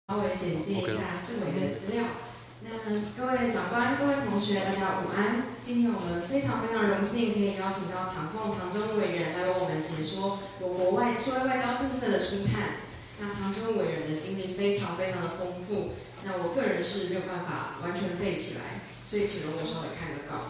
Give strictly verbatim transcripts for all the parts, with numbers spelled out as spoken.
稍微简介一下政委的资料。那各位长官、各位同学，大家午安。今天我们非常非常荣幸可以邀请到唐凤唐政务委员来为我们解说我国外社会外交政策的初探。那唐政务委员的经历非常非常的丰富，那我个人是没有办法完全背起来，所以请容我稍微看个稿。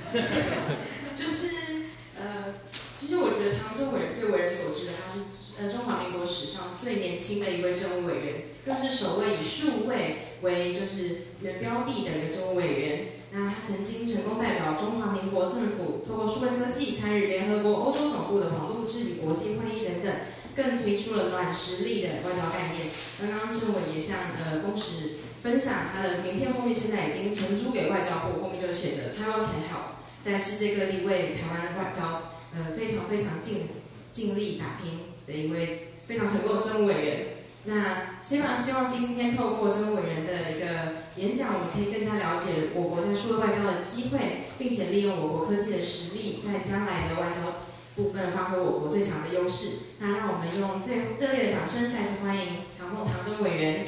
就是呃，其实我觉得唐政委员最为人所知的，他是呃中华民国史上最年轻的一位政务委员，更是首位以数位为就是原标的的一个政务委员。那他曾经成功代表中华民国政府，透过数位科技参与联合国欧洲总部的网络治理国际会议等等，更推出了软实力的外交概念。刚刚政委也向呃公使分享他的名片后面现在已经承租给外交部，后面就写着 Taiwan can help， 在世界各地为台湾外交呃非常非常尽尽力打拼的一位非常成功的政务委员。那希望希望今天透过政务委员的一个演讲，我们可以更加了解我国在数位外交的机会，并且利用我国科技的实力，在将来的外交部分发挥我国最强的优势。那让我们用最热烈的掌声再次欢迎唐凤唐政务委员。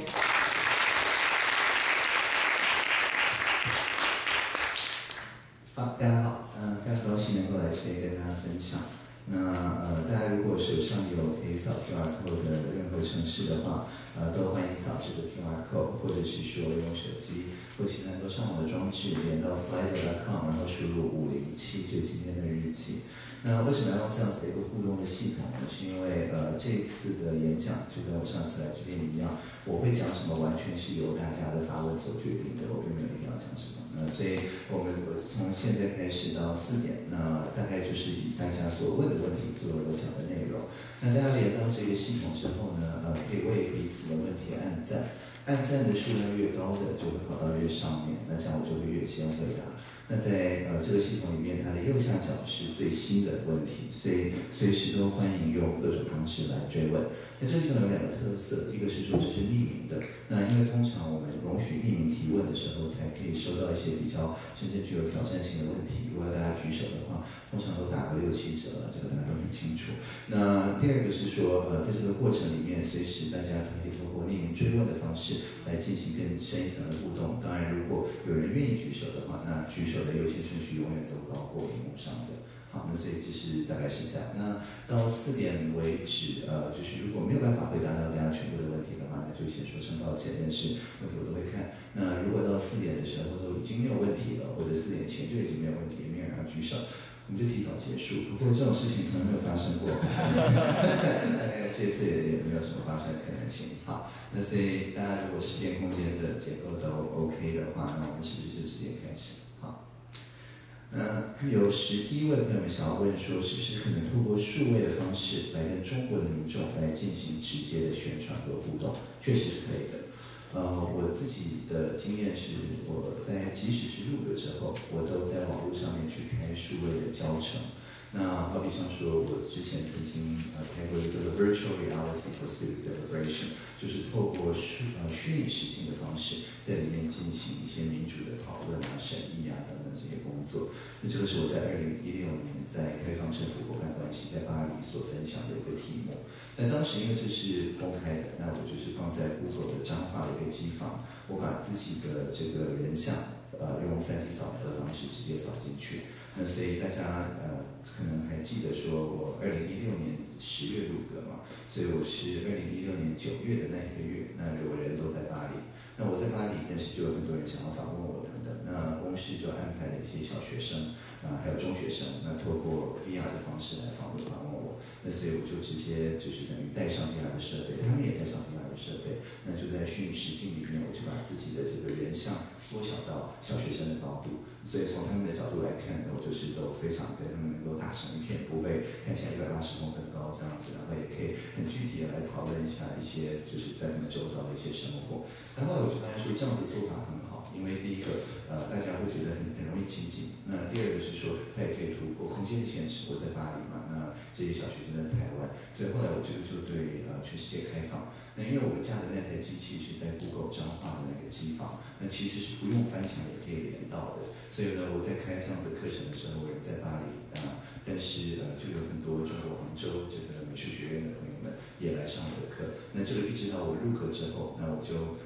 好，大家好，嗯、呃，非常高兴能够来这边跟大家分享。那呃，大家如果手上有可以扫 Q R code 的任何城市的话，呃，都欢迎扫这个 Q R code， 或者是说用手机或其他很多上网的装置连到 slido 点 com， 然后输入五零七，就是今天的日期。那为什么要用这样子的一个互动的系统呢？是因为呃这一次的演讲就跟我上次来这边一样，我会讲什么完全是由大家的发问所决定的，我并没有一定要讲什么。那所以我们从现在开始到四点，那大概就是以大家所问的问题作为我讲的内容。那大家连到这个系统之后呢，呃，可以为彼此的问题按赞，按赞的数量越高的就会跑到越上面，那这样我就会越先回答。那在呃这个系统里面，它的右下角是最新的问题，所以随时都欢迎用各种方式来追问。那这个系统有两个特色，一个是说这是匿名的，那因为通常我们容许匿名提问的时候，才可以收到一些比较真正具有挑战性的问题。如果要大家举手的话，通常都打个六七折了，这个大家都很清楚。那第二个是说，呃，在这个过程里面，随时大家可以通过匿名追问的方式来进行更深一层的互动。当然，如果有人愿意举手的话，那举手的优先顺序永远都高过屏幕上的。好，那所以这是大概是这样。那到四点为止，呃，就是如果没有办法回答到大家全部的问题的话，那就先说声抱歉。但是问题我都会看。那如果到四点的时候都已经没有问题了，或者四点前就已经没有问题，没有人要举手，我们就提早结束。不过这种事情从来没有发生过，大概这次也也没有什么发生的可能性。好，那所以大家如果时间空间的结构都 OK 的话，那我们是不是就直接开始？好。那有十一位朋友们想要问说，是不是可能透过数位的方式来跟中国的民众来进行直接的宣传和互动？确实是可以的。呃，我自己的经验是，我在即使是入了之后，我都在网络上面去开数位的教程。那好比像说，我之前曾经呃开过一个叫做 Virtual Reality for Civic Deliberation， 就是透过虚呃虚拟实境的方式，在里面进行一些民主的讨论啊、审议啊等等这些工作。那这个是我在二零一六年在开放政府伙伴关系在巴黎所分享的一个题目。但当时因为这是公开的，那我就是放在 Google 的彰化的一个机房，我把自己的这个人像呃用 三 D 扫描的方式直接扫进去。那所以大家呃可能还记得说，我二零一六年十月入阁嘛，所以我是二零一六年九月的那一个月，那我人都在巴黎。那我在巴黎，但是就有很多人想要访问我等等。那公司就安排了一些小学生啊、呃，还有中学生，那透过 V R 的方式来访问访问我。那所以我就直接就是等于带上 V R 的设备，他们也带上 V R 的设备，那就在虚拟实境里面，我就把自己的这个人像缩小到小学生的高度。所以从他们的角度来看，我就是都非常跟他们能够打成一片，不会看起来一百八十公分高这样子，然后也可以很具体的来讨论一下一些就是在他们周遭的一些生活。然后我就发现说这样子做法很好，因为第一个呃大家会觉得很很容易亲近，那第二个是说它也可以突破空间的限制。我在巴黎嘛，那这些小学生在台湾，所以后来我就就对呃全世界开放。那因为我们家的那台机器是在 Google 彰化的那个机房，那其实是不用翻墙也可以连到的。所以呢，我在开这样子课程的时候，我人在巴黎啊、呃，但是呃，就有很多中国杭州这个美术学院的朋友们也来上我的课。那这个一直到我入课之后，那我就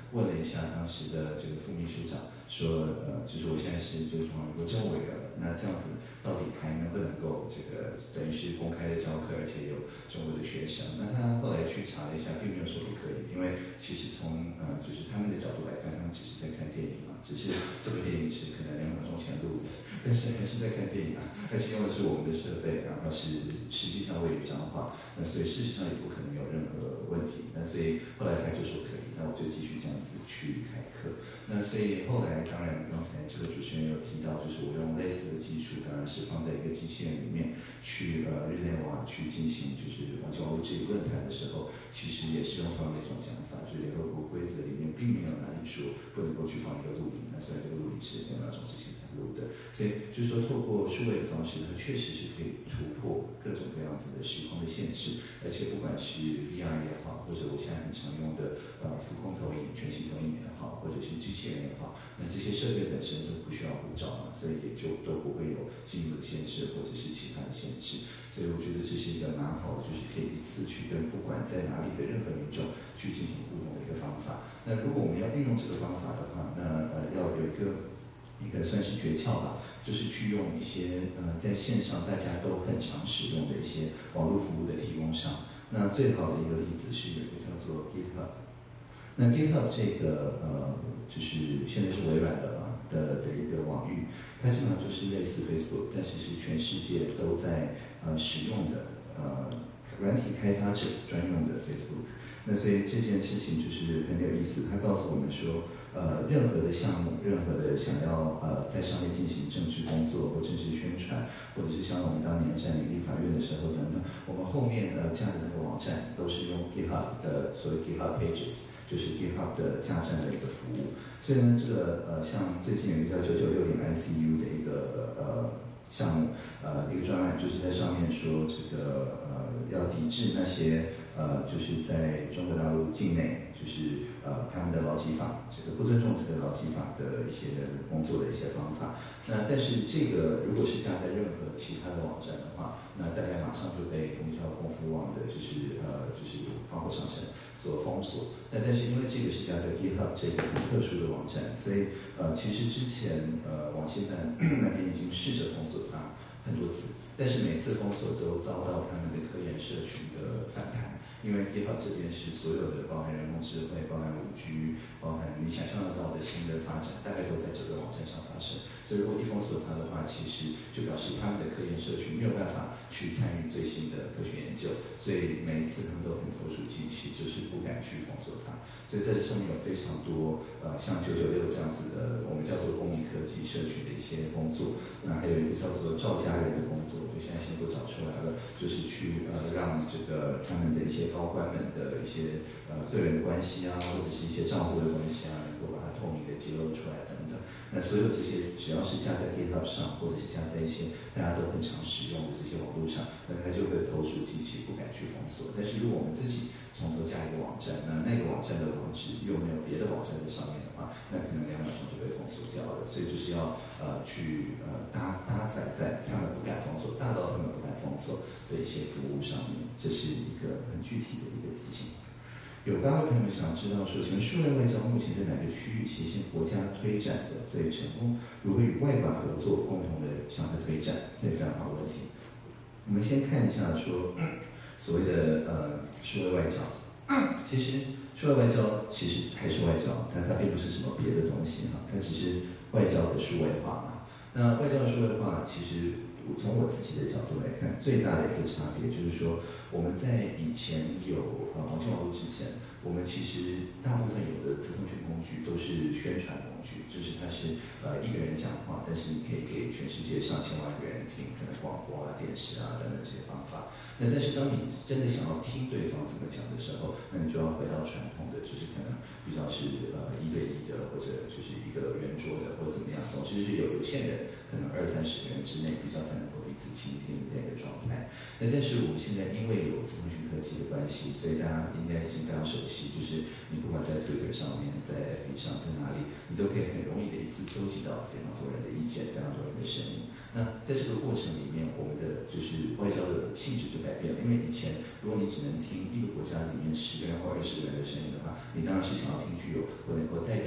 下当时的这个副秘书长，说呃，就是我现在是就是中华民国政务委员了，那这样子到底还能不能够这个等于是公开的教课，而且有中国的学生？那他后来去查了一下，并没有说不可以，因为其实从呃就是他们的角度来看，他们只是在看电影嘛，只是这部电影是可能两秒钟前录的，但是还是在看电影啊，而且用的是我们的设备，然后是实际上位于彰化，那所以事实上也不可能有任何问题。那所以后来他就说可以，那我就继续这样子去开课。那所以后来当然刚才这个主持人有提到，就是我用类似的技术，当然是放在一个机器人里面去呃日内瓦去进行就是网际网络治理论坛的时候，其实也是用同样的一种讲法，就是联合国规则里面并没有哪里说不能够去放一个录影，那虽然这个录影是两秒钟之前才录的，所以就是说透过数位的方式，它确实是可以突破各种各样子的时空的限制，而且不管是 V R 也好，或者我现在很常用的呃浮空投影、全息投影也好，或者是机器人也好，那这些设备本身都不需要护照嘛，所以也就都不会有进入的限制或者是其他的限制。所以我觉得这是一个蛮好的，就是可以一次去跟不管在哪里的任何民众去进行互动的一个方法。那如果我们要运用这个方法的话，那呃要有一个一个算是诀窍吧，就是去用一些呃在线上大家都很常使用的一些网络服务的提供商。那最好的一个例子是有一个叫做 GitHub。那 GitHub 这个呃就是现在是微软的嘛的的一个网域，它基本上就是类似 Facebook， 但是是全世界都在呃使用的呃软体开发者专用的 Facebook。那所以这件事情就是很有意思，它告诉我们说，呃，任何的项目，任何的想要呃在上面进行政治工作或政治宣传，或者是像我们当年占领立法院的时候等等，我们后面呃架的那个网站都是用 GitHub 的所谓 GitHub Pages， 就是 GitHub 的架站的一个服务。所以呢，这个呃像最近有一个叫九九六点 I C U 的一个呃。项目，呃，一个专案就是在上面说，这个呃要抵制那些呃就是在中国大陆境内，就是呃他们的劳基法，这个不尊重这个劳基法的一些工作的一些方法。那但是这个如果是架在任何其他的网站的话，那大概马上就被我们叫公服网的，就是呃就是防火长城所封锁。那但是因为这个是架在 GitHub 这个很特殊的网站，所以呃其实之前呃网信办那边已经试着封锁它很多次，但是每次封锁都遭到他们的科研社群的反弹，因为 GitHub 这边是所有的包含人工智慧、包含五 G、包含你想象得到的新的发展，大概都在这个网站上发生。所以如果一封锁它的话，其实就表示他们的科研社群没有办法去参与最新的科学研究，所以每一次他们都很投鼠忌器，就是不敢去封锁它。所以在这上面有非常多呃像九九六这样子的，我们叫做公民科技社群的一些工作。那还有一个叫做赵家人的工作，就现在现在都找出来了，就是去呃让这个他们的一些高官们的一些呃个人关系啊，或者是一些账户的关系啊，能够把它透明的揭露出来等等。那所有这些只要是架在 GitHub 上，或者是架在一些大家都很常使用的这些网络上，那它就会投鼠忌器，不敢去封锁。但是如果我们自己从头架一个网站，那那个网站的网址又没有别的网站在上面的话，那可能两秒钟就被封锁掉了。所以就是要呃去呃搭搭载在他们不敢封锁、大到他们不敢封锁的一些服务上面，这是一个很具体的一个提醒。有八位朋友想知道说，请问数位外交目前在哪个区域协信国家推展的最成功？如何与外管合作，共同的向它推展？这非常好的问题。我们先看一下说，所谓的呃数位外交，其实数位外交其实还是外交，但它并不是什么别的东西哈，它只是外交的数位化嘛。那外交的数位化，其实从我自己的角度来看，最大的一个差别就是说，我们在以前有呃网际网络之前，我们其实大部分有的资通讯工具都是宣传工具，就是它是呃一个人讲话，但是你可以给全世界上千万个人听，可能广播啊、电视啊等等这些方法。那但是当你真的想要听对方怎么讲的时候，那你就要回到传统的，就是可能比较是呃一对一的，或者就是一个圆桌的，或怎么样，总之是有有限人，可能二三十个人之内比较才能够彼此倾听这样一个状态。那但是我们现在因为有资通讯科技的关系，所以大家应该已经非常熟悉，就是你不管在 Twitter 上面，在 F B 上，在哪里，你都可以很容易的一次搜集到非常多人的意见，非常多人的声音。那在这个过程里面，我们的就是外交的性质就改变了，因为以前如果你只能听一个国家里面十个人或二十个人的声音的话，你当然是想要听具有或能够代表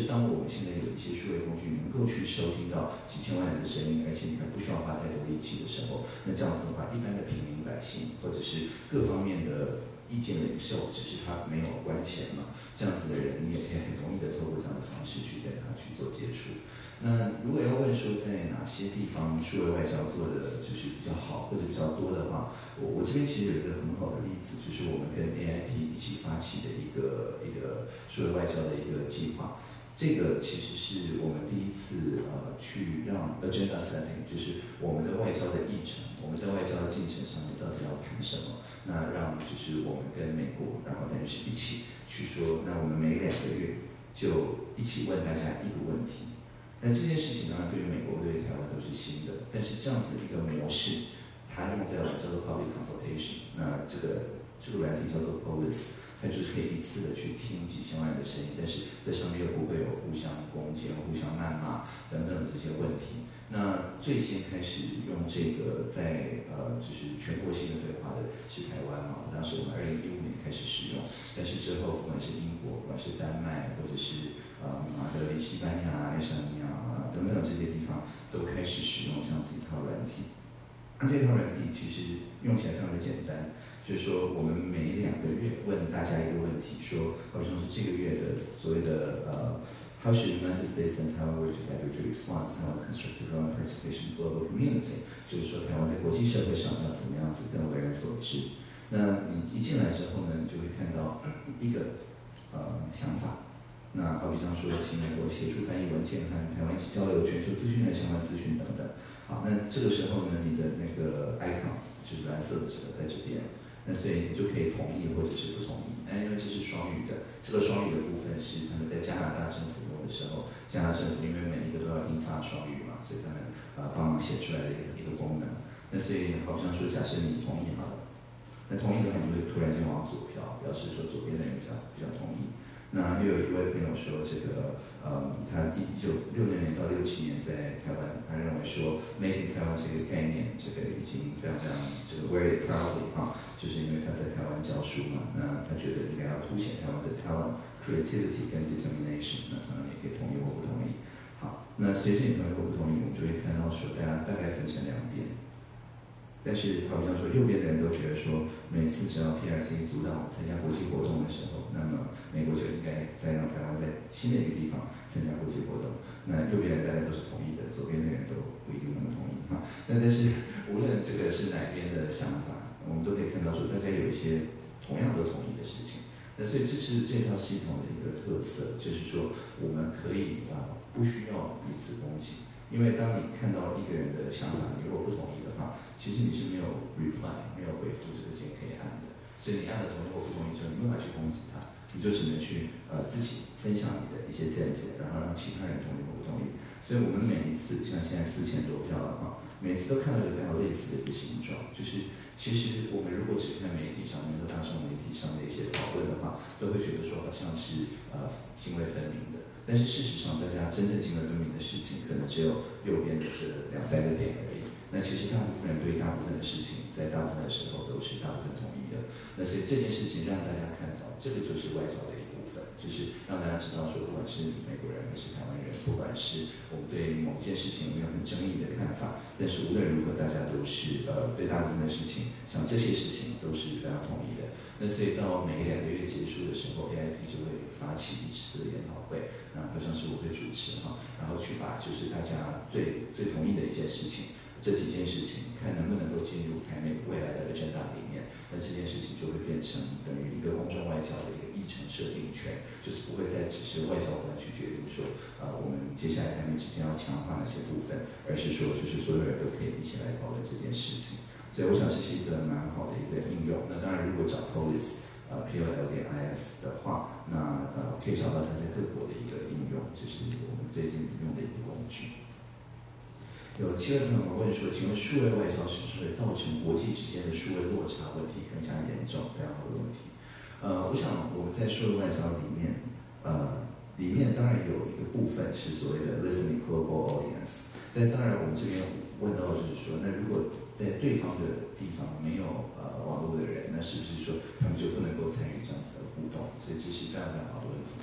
当我们现在有一些数位工具能够去收听到几千万人的声音，而且你还不需要花太多力气的时候，那这样子的话，一般的平民百姓或者是各方面的意见领袖，只是他没有关钱嘛，这样子的人，你也可以很容易的透过这样的方式去跟他去做接触。那如果要问说在哪些地方数位外交做的就是比较好或者比较多的话，我我这边其实有一个很好的例子，就是我们跟 A I T 一起发起的一个一个数位外交的一个计划。这个其实是我们第一次呃去让 agenda setting， 就是我们的外交的议程，我们在外交的进程上面到底要谈什么？那让就是我们跟美国，然后等于是一起去说，那我们每两个月就一起问大家一个问题。那这件事情当然对于美国、对于台湾都是新的，但是这样子一个模式，它用在我们叫做 public consultation， 那这个这个软体叫做 Polis， 它就是可以一次的去听几千万人的声音，但是在上面又不会有互相攻击、互相谩骂等等这些问题。那最先开始用这个在呃就是全国性的对话的是台湾嘛，当时我们二零一五年开始使用，但是之后不管是英国、不管是丹麦或者是呃马德里、西班牙、爱沙尼亚啊等等这些地方，都开始使用这样子一套软体。那这套软体其实用起来非常的简单，就是说我们每两个月问大家一个问题，说好像是这个月的所谓的呃。How should the United States and Taiwan work together to respond to Taiwan's constructive role and participation in the global community？ 就是说，台湾在国际社会上要怎么样子更为人所知？那你一进来之后呢，你就会看到一个呃想法。那好比像说，请美国协助翻译文件，和台湾一起交流全球资讯的相关资讯等等。好，那这个时候呢，你的那个 icon 就是蓝色的这个在这边。那所以你就可以同意或者是不同意。那因为这是双语的，这个双语的部分是他们在加拿大政府用的时候，加拿大政府因为每一个都要印发双语嘛，所以他们呃帮忙写出来的一个一个功能。那所以好像说，假设你同意好了，那同意的话，你会突然间往左飘，表示说左边的人比较比较同意。那又有一位朋友说，这个呃，他一九六六年到六七年在台湾，他认为说 “Made in Taiwan” 这个概念，这个已经非常非常这个 very proudly 啊，就是因为他在台湾教书嘛，那他觉得应该要凸显台湾的台湾 creativity 跟 determination， 那可能也可以同意或不同意。好，那随着你同意或不同意，我们就会看到说，大家大概分成两边。但是好像说右边的人都觉得说，每次只要 P R C 阻挡参加国际活动的时候，那么美国就应该再让台湾在新的一个地方参加国际活动。那右边的人大家都是同意的，左边的人都不一定那么同意哈。那但是无论这个是哪边的想法，我们都可以看到说，大家有一些同样都同意的事情。那所以这是这套系统的一个特色，就是说我们可以啊不需要彼此攻击。因为当你看到一个人的想法，你如果不同意的话，其实你是没有 reply 没有回复这个键可以按的，所以你按了同意或不同意之后，你没有办法去攻击他，你就只能去呃自己分享你的一些见解，然后让其他人同意或不同意。所以我们每一次像现在四千多票了哈，每次都看到一个非常类似的一个形状，就是其实我们如果只看媒体上面和大众媒体上的一些讨论的话，都会觉得说好像是呃泾渭分明的。但是事实上，大家真正泾渭分明的事情，可能只有右边的这两三个点而已。那其实大部分人对大部分的事情，在大部分的时候都是大部分同意的。那所以这件事情让大家看到，这个就是外交的一部分，就是让大家知道说，不管是美国人还是台湾人，不管是我们对某件事情有没有很争议的看法，但是无论如何，大家都是呃对大部分的事情，像这些事情都是非常同意的。那所以到每两个月结束的时候 ，A I T 就会发起一次的研讨会，然后好像是我会主持哈，然后去把就是大家最最同意的一件事情，这几件事情，看能不能够进入台美未来的 agenda 里面。那这件事情就会变成等于一个公众外交的一个议程设定权，就是不会再只是外交官去决定说，呃，我们接下来台美之间要强化哪些部分，而是说就是所有人都可以一起来讨论这件事情。所以我想这是一个蛮好的一个应用。那当然，如果找 Polis 呃 P O L 点 I S 的话，那呃可以找到它在各国的一个应用，这是我们最近用的一个工具。有七位朋友们问说，请问数位外交是不是会造成国际之间的数位落差问题更加严重？非常好的问题。呃，我想我们在数位外交里面，呃，里面当然有一个部分是所谓的 listening global audience， 但当然我们这边问到的就是说，那如果在对方的地方没有呃网络的人，那是不是说他们就不能够参与这样子的互动？所以这是非常非常好的问题。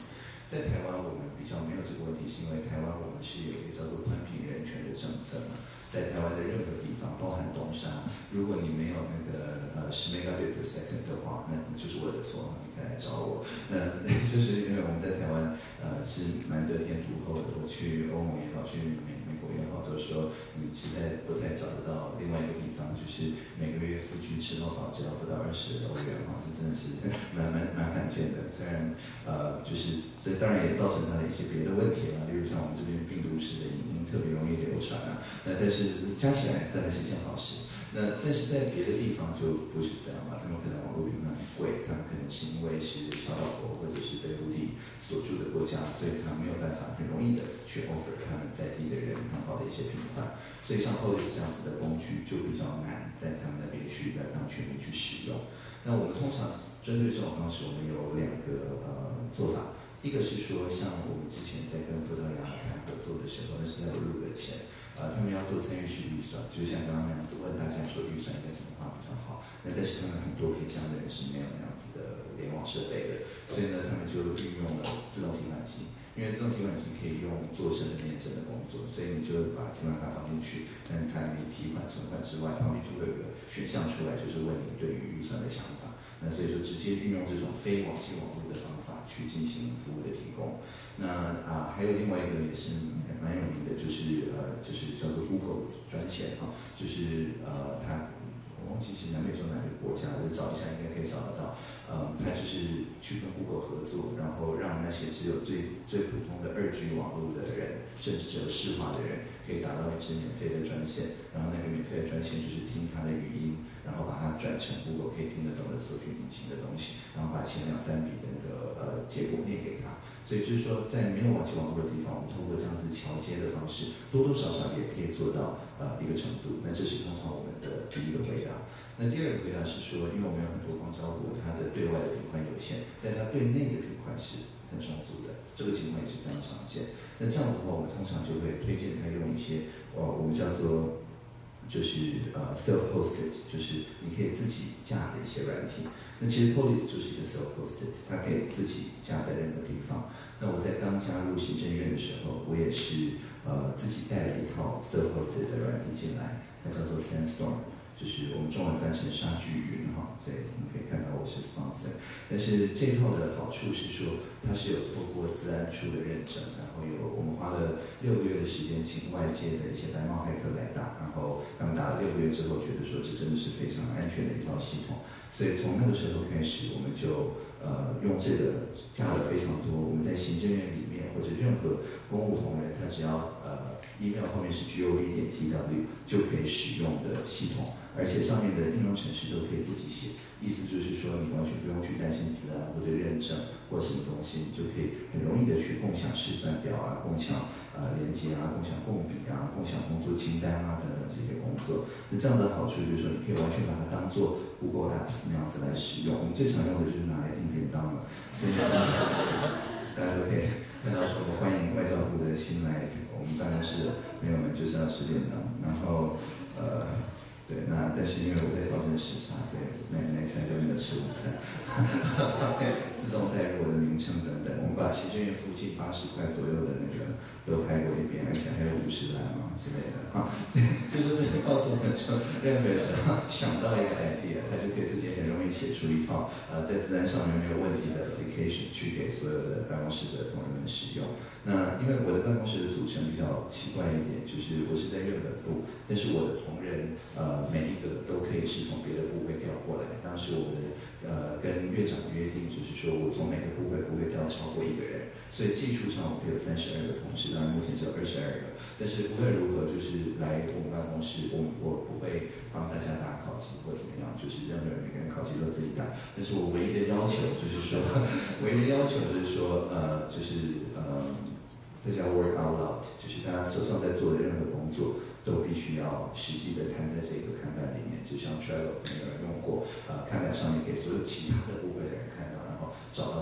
在台湾我们比较没有这个问题，是因为台湾我们是有一个叫做宽频人权的政策嘛。在台湾的任何地方，包含东沙，如果你没有那个呃十 megabit per second 的话，那就是我的错，你可以来找我。那就是因为我们在台湾呃是蛮得天独厚的，我去欧盟也好，去美美国也好，都说你实在不太找得到另外一个地方，就是每个月四 G 吃到饱只要不到二十欧元哈，这真的是蛮蛮蛮罕见的。虽然呃就是这当然也造成它的一些别的问题啦，例如像我们这边病毒式的影音特别容易流传啊，那但是是加起来真的是一件好事。那但是在别的地方就不是这样嘛，他们可能网络频率很贵，他们可能是因为是小岛国或者是北陆地所住的国家，所以他没有办法很容易的去 offer 他们在地的人很好的一些频宽，所以像 Polis 这样子的工具就比较难在他们那边去来让全民去使用。那我们通常针对这种方式，我们有两个呃做法。一个是说，像我们之前在跟葡萄牙谈合作的时候，那是在我入的前，呃，他们要做参与式预算，就是像刚刚那样子问大家说预算应该怎么花比较好。那但是他们很多偏乡的人是没有那样子的联网设备的，所以呢，他们就运用了自动提款机。因为自动提款机可以用做身份验证的工作，所以你就把提款卡放进去，那你看你提款存款之外，旁边就会有个选项出来，就是问你对于预算的想法。那所以说直接运用这种非网际网络的方法去进行服务的提供。那啊，还有另外一个也是蛮有名的，就是呃，就是叫做 Google 专线啊，就是呃，它我忘记是南美洲哪个国家，就找一下应该可以找得到。呃，它就是去跟 Google 合作，然后让那些只有最最普通的二 G 网络的人，甚至只有市话的人，可以打到一支免费的专线，然后那个免费的专线就是听它的语音，然后把它转成 Google 可以听得懂的搜寻引擎的东西，然后把前两三笔的那个呃结果念给他。所以就是说，在没有网际网络的地方，我们通过这样子桥接的方式，多多少少也可以做到呃一个程度。那这是通常我们的第一个回答。那第二个回答是说，因为我们有很多光交国，它的对外的频宽有限，但它对内的频宽是很充足的，这个情况也是非常常见。那这样的话，我们通常就会推荐他用一些呃我们叫做就是呃 self-hosted， 就是你可以自己架的一些软体。那其实 Polis 就是一个 self-hosted， 它可以自己架在任何地方。那我在刚加入行政院的时候，我也是呃自己带了一套 self-hosted 的软体进来，它叫做 Sandstorm。就是我们中文翻成沙巨云哈，所以你可以看到我是 sponsor。但是这套的好处是说，它是有透过资安处的认证，然后有我们花了六个月的时间，请外界的一些白帽骇客来打，然后他们打了六个月之后，觉得说这真的是非常安全的一套系统。所以从那个时候开始，我们就呃用这个加了非常多。我们在行政院里面或者任何公务同仁，他只要呃 email 后面是 gov 点 tw 就可以使用的系统。而且上面的应用程式都可以自己写，意思就是说你完全不用去担心资安或者认证或什么东西，你就可以很容易的去共享试算表啊，共享呃连接啊，共享共笔啊，共享工作清单啊等等这些工作。那这样的好处就是说，你可以完全把它当做 Google Apps 那样子来使用。我们最常用的就是拿来订便当了，所以大家都可以看到说，欢迎外交部的新来我们办公室的朋友们，就是要吃便当，然后呃。对，那但是因为我在调整时差，所以那那餐就没有吃午餐，自动带入我的名称等等。我们把行政院附近八十块左右的那个都拍过一遍，而且还有五十来嘛之类的啊。所以就是这个告诉我们说，任何人只要想到一个 idea， 他就可以自己很容易写出一套呃在自然上面没有问题的 application 去给所有的办公室的同仁们使用。那因为我的办公室的组成比较奇怪一点，就是我是在日本部，但是我的同仁呃每一个都可以是从别的部会调过来。当时我们呃跟院长约定，就是说我从每个部会不会调超过一个人，所以技术上我们有三十二个同事，当然目前只有二十二个。但是无论如何，就是来我们办公室，我我不会帮大家打考绩或怎么样，就是任何人每个人考绩都自己打。但是我唯一的要求就是说，唯一的要求就是说，呃，就是呃。大家 work out loud， 就是大家手上在做的任何工作都必须要实际的摊在这个看板里面，就像 Trello 没有人用过，呃，看板上面给所有其他的部会的人看到，然后找到中间的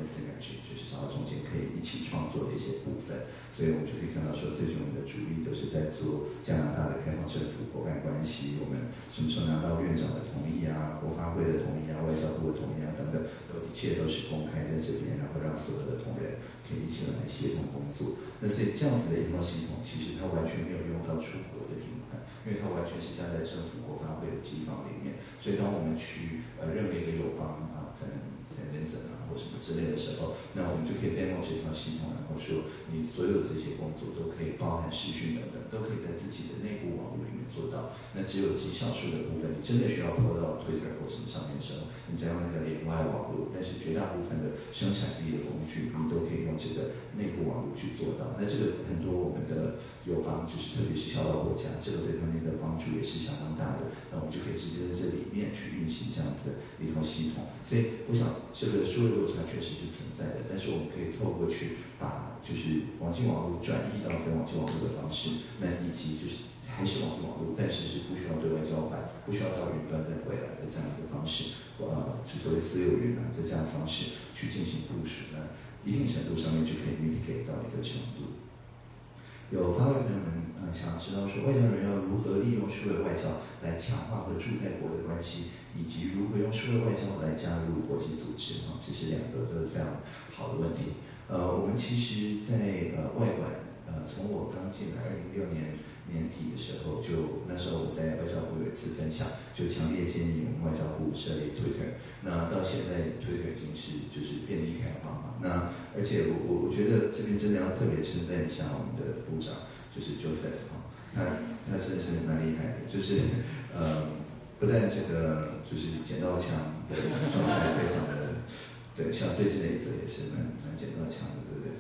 synergy， 就是找到中间可以一起创作的一些部分。所以我们就可以看到说，最终我们的主力都是在做加拿大的开放政府国外关系，我们什么时候拿到院长的同意啊，国发会的同意啊，外交部的同意啊等等，都一切都是公开在这边，然后让所有的同仁可以一起来协同工作。那所以这样子的一套系统，其实它完全没有用到出国的银行，因为它完全是加在政府国发会的机房里面。所以当我们去呃任何一个友邦啊，可能 Saint Vincent 啊或什么之类的时候，那我们就可以 demo 这套系统，然后说你所有的这些工作都可以包含视讯等等，都可以在自己的内部网络里面做到。那只有极少数的部分，你真的需要 po 到 Twitter 或什么上面的时候，你再用那个连外网络。但是绝大部分的生产力的工具，你都可以用这个内部网络去做到。那这个很多我们的友邦，就是特别是小岛国家，这个对他们的帮助也是相当大的。那我们就可以直接在这里面去运行这样子的一套系统。所以我想，这个数位落差确实是存在的，但是我们可以透过去把就是网际网络转移到非网际网络的方式，那以及就是还是网际网络，但是是不需要对外交换，不需要到云端再回来的这样一个方式，呃，就所谓私有云啊，这样的方式去进行部署呢，一定程度上面就可以 mitigate 到一个程度。有八位朋友们呃想要知道说，外交人要如何利用数位外交来强化和驻在国的关系，以及如何用数位外交来加入国际组织啊，这是两个都是非常好的问题。呃，我们其实在呃外管，呃，从我刚进来二零一六年年底的时候，就那时候我在外交部有一次分享，就强烈建议我们外交部设立 Twitter。那到现在 Twitter 已经是就是遍地开花嘛。那而且我我我觉得这边真的要特别称赞一下我们的部长，就是 Joseph 哈，他他真的是蛮厉害的，就是呃不但这个就是捡到枪的状态非常的。对，像最近的一次也是蛮蛮捡到枪的，对不对？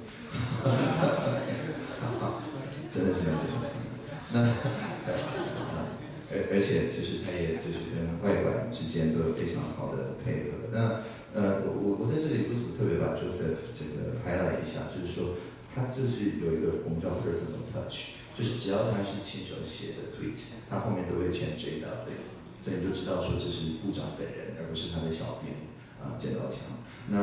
真的是蛮捡到枪的。那而而且就是他也就是跟外管之间都有非常好的配合。那呃，我我我在这里不是特别把 Joseph 这个 highlight 一下，就是说他就是有一个我们叫 personal touch， 就是只要他是亲手写的 tweet， 他后面都会签 J W， 所以你就知道说这是部长本人，而不是他的小编啊捡到枪。那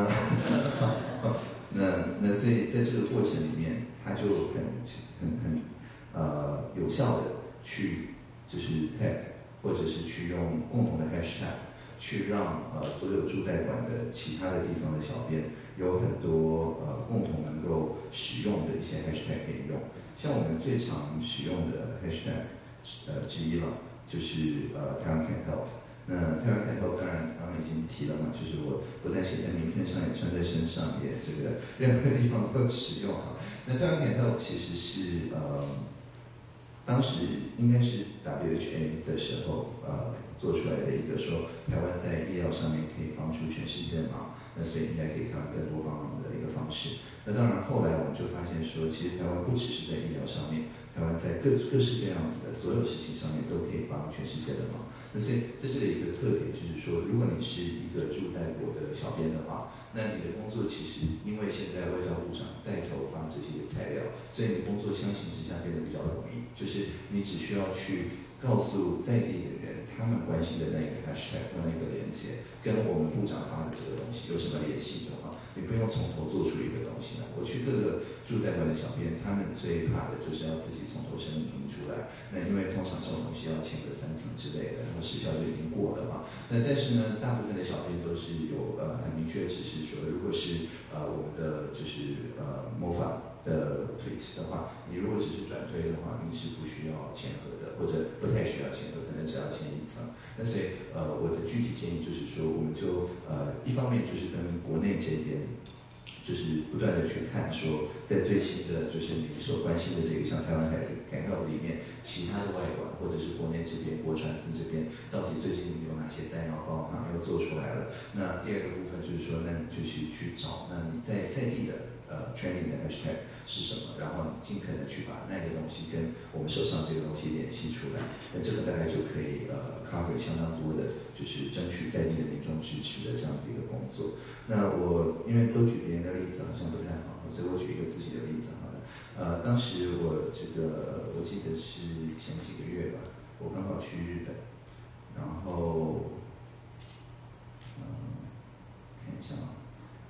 那那所以在这个过程里面，他就很很很呃有效的去就是 tag 或者是去用共同的 hashtag 去让呃所有驻在馆的其他的地方的小编有很多呃共同能够使用的一些 hashtag 可以用。像我们最常使用的 hashtag 呃之一了，就是呃 Taiwan Can Help。那台湾开头当然刚刚已经提了嘛，就是我不但写在名片上，也穿在身上，也这个任何地方都使用哈。那台湾开头其实是呃，当时应该是 W H A 的时候呃做出来的一个说台湾在医疗上面可以帮助全世界忙，那所以应该可以看到更多帮忙的一个方式。那当然后来我们就发现说，其实台湾不只是在医疗上面，台湾在各各式各样子的所有事情上面都可以帮全世界的忙。那所以在这里一个特点就是说，如果你是一个驻在国的小编的话，那你的工作其实因为现在外交部长带头发这些材料，所以你工作相形之下变得比较容易，就是你只需要去告诉在地的人他们关心的那个 hashtag 或那个连接，跟我们部长发的这个东西有什么联系的话，你不用从头做出一个东西来。我去各个驻在馆的小编，他们最怕的就是要自己从头生引出来。那因为通常这种东西要签个三层之类的，然后时效就已经过了嘛。那但是呢，大部分的小编都是有呃很明确指示说，如果是呃我们的就是呃模仿的 tweet 的话，你如果只是转推的话，你是不需要签合的，或者不太需要签合，可能只要签一层。那所以呃我的具体建议就是说，我们就呃一方面就是跟国内这边。就是不断的去看说，在最新的就是你所关心的这个像台湾海海号里面，其他的外管或者是国内这边国传司这边，到底最近有哪些单要报马上又做出来了？那第二个部分就是说，那你就是去找，那你在在地的呃 training 的 hashtag 是什么？然后你尽可能去把那个东西跟我们手上这个东西联系出来，那这个大概就可以呃 cover 相当多的，就是争取在地的民众支持的这样子一个工作。那我因为都举别人的例子好像不太好，所以我举一个自己的例子好了。呃，当时我这个我记得是前几个月吧，我刚好去日本，然后嗯、呃、看一下啊，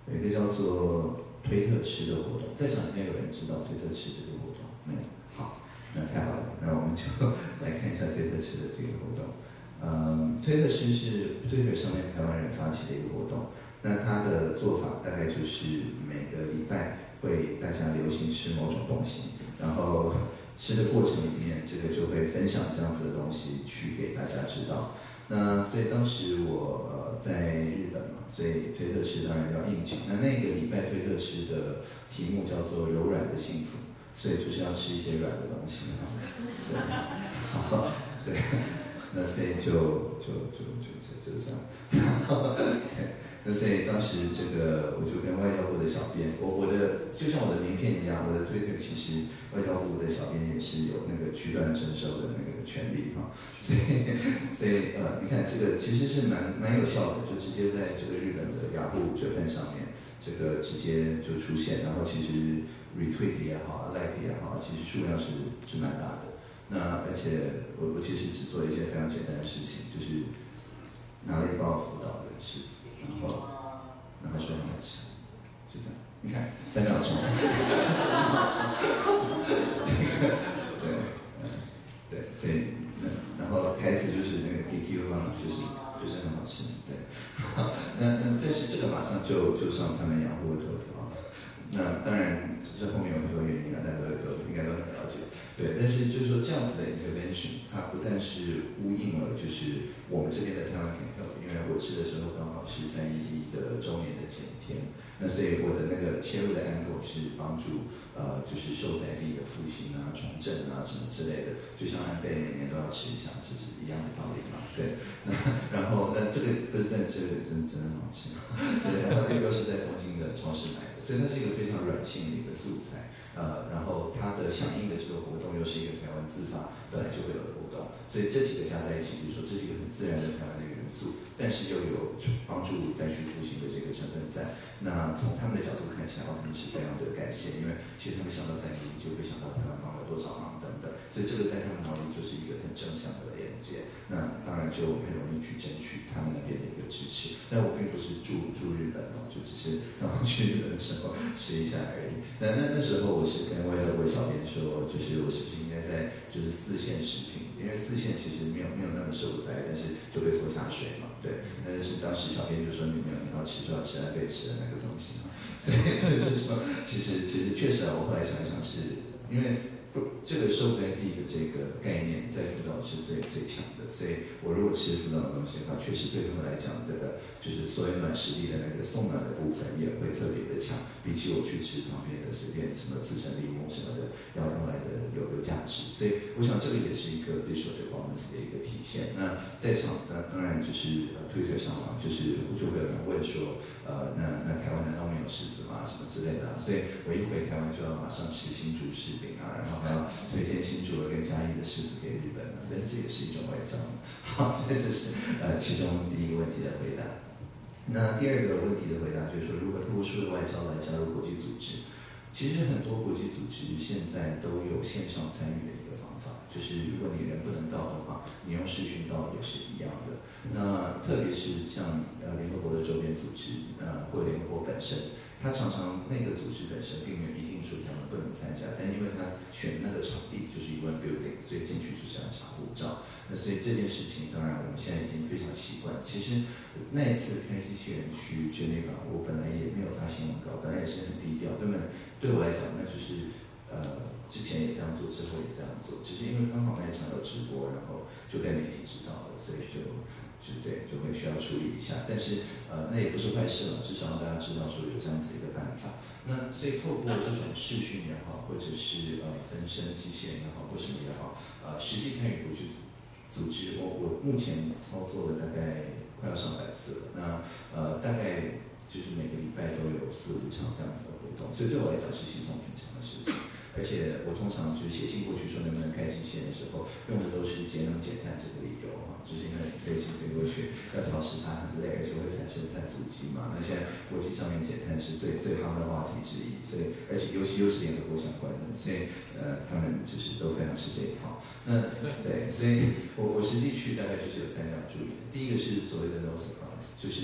有一个叫做推特吃的活动，在场里面有人知道推特吃这个活动没有？好，那太好了，那我们就来看一下推特吃的这个活动。嗯，推特吃是推特上面台湾人发起的一个活动。那他的做法大概就是每个礼拜会大家流行吃某种东西，然后吃的过程里面，这个就会分享这样子的东西去给大家知道。那所以当时我呃在日本嘛，所以推特吃当然要应景。那那个礼拜推特吃的题目叫做柔软的幸福，所以就是要吃一些软的东西啊。对，对，那所以就就就就就就这样。那所以当时这个我就跟外交部的小编，我我的就像我的名片一样，我的推特其实外交部的小编也是有那个区段征收的那个权利哈，所以所以呃，你看这个其实是蛮蛮有效的，就直接在这个日本的雅虎折赞上面，这个直接就出现，然后其实 retweet 也好 ，like 也好，其实数量是是蛮大的。那而且我我其实只做一些非常简单的事情，就是拿了一包福岛的柿子。然后，然后说很好吃，就这样。你看，三秒钟，很好吃。对，嗯，对，所以，嗯，然后台词就是那个 D Q 嘛，就是就是很好吃，对。那那但是这个马上就就上他们雅虎的头条。那当然，这后面有很多原因啊，大家都应该都很了解。对，但是就是说这样子的 intervention， 它不但是呼应了就是我们这边的台湾 Kentucky， 因为我吃的时候刚好是三一一的周年的前天，那所以我的那个切入的 angle 是帮助呃就是受灾地的复兴啊、重振啊什么之类的，就像安倍每年都要吃一下，这是一样的道理嘛。对，那然后那这个不是，但这个真真的很好吃，所以然后又是在东京的超市买的，所以它是一个非常软性的一个素材。呃，然后它的响应的这个活动又是一个台湾自发本来就会有的活动，所以这几个加在一起，就是说这是一个很自然的台湾的元素，但是又有帮助灾区复兴的这个成分在。那从他们的角度看起来，他们是非常的感谢，因为其实他们想到三一一就会想到台湾帮了多少忙等等，所以这个在他们脑里就是一个很正向的连接。那当然就很容易去争取他们那边的一个支持。但我并不是住住日本哦，就只是然后去日本的时候吃一下而已。那那那时候我是跟外交部小编说，就是我是不是应该在就是四线食品，因为四线其实没有没有那么受灾，但是就被拖下水嘛，对。但是当时小编就说你没有你要吃就要吃安倍吃的那个东西嘛，所以就是说其实其实确实啊，我后来想一想是因为。这个受灾地的这个概念在福岛是最最强的，所以我如果吃福岛的东西的话，确实对他们来讲，这个就是所谓暖实力的那个送暖的部分也会特别的强，比起我去吃旁边的随便什么自成利木什么的，要用来的有有价值。所以我想这个也是一个 visual performance 的一个体现。那在场那当然就是呃推特上嘛，就是就会有人问说，呃那那台湾难道没有柿子吗？什么之类的、啊，所以我一回台湾就要马上吃新竹柿饼啊，然后。推荐新竹跟嘉义的柿子给日本呢，但这也是一种外交。好，所以这是呃其中第一个问题的回答。那第二个问题的回答就是说，如何透过数位外交来加入国际组织？其实很多国际组织现在都有线上参与的一个方法，就是如果你人不能到的话，你用视讯到也是一样的。那特别是像呃联合国的周边组织，呃或联合国本身。他常常那个组织本身并没有一定说他们不能参加，但因为他选那个场地就是一个 building， 所以进去就是要查护照。那所以这件事情，当然我们现在已经非常习惯。其实那一次开机器人去 Geneva， 我本来也没有发新闻稿，本来也是很低调，根本对我来讲那就是呃之前也这样做，之后也这样做，只是因为刚好那一场有直播，然后就被媒体知道了，所以就。就对，就会需要处理一下，但是呃，那也不是坏事了，至少让大家知道说有这样子的一个办法。那所以透过这种视讯也好，或者是呃分身机器人也好，或什么也好，呃，实际参与国际组织，我我目前操作了大概快要上百次了。那呃，大概就是每个礼拜都有四五场这样子的活动，所以对我来讲是稀松平常的事情。而且我通常就是写信过去说能不能开机器人的时候，用的都是节能减碳这个理由啊，就是因为飞机飞过去要调时差很累，而且会产生碳足迹嘛。那现在国际上面减碳是最最夯的话题之一，所以而且尤其又是联合国相关的，所以呃他们就是都非常吃这一套。那对，所以我我实际去大概就是有三样注意，第一个是所谓的 no surprise，就是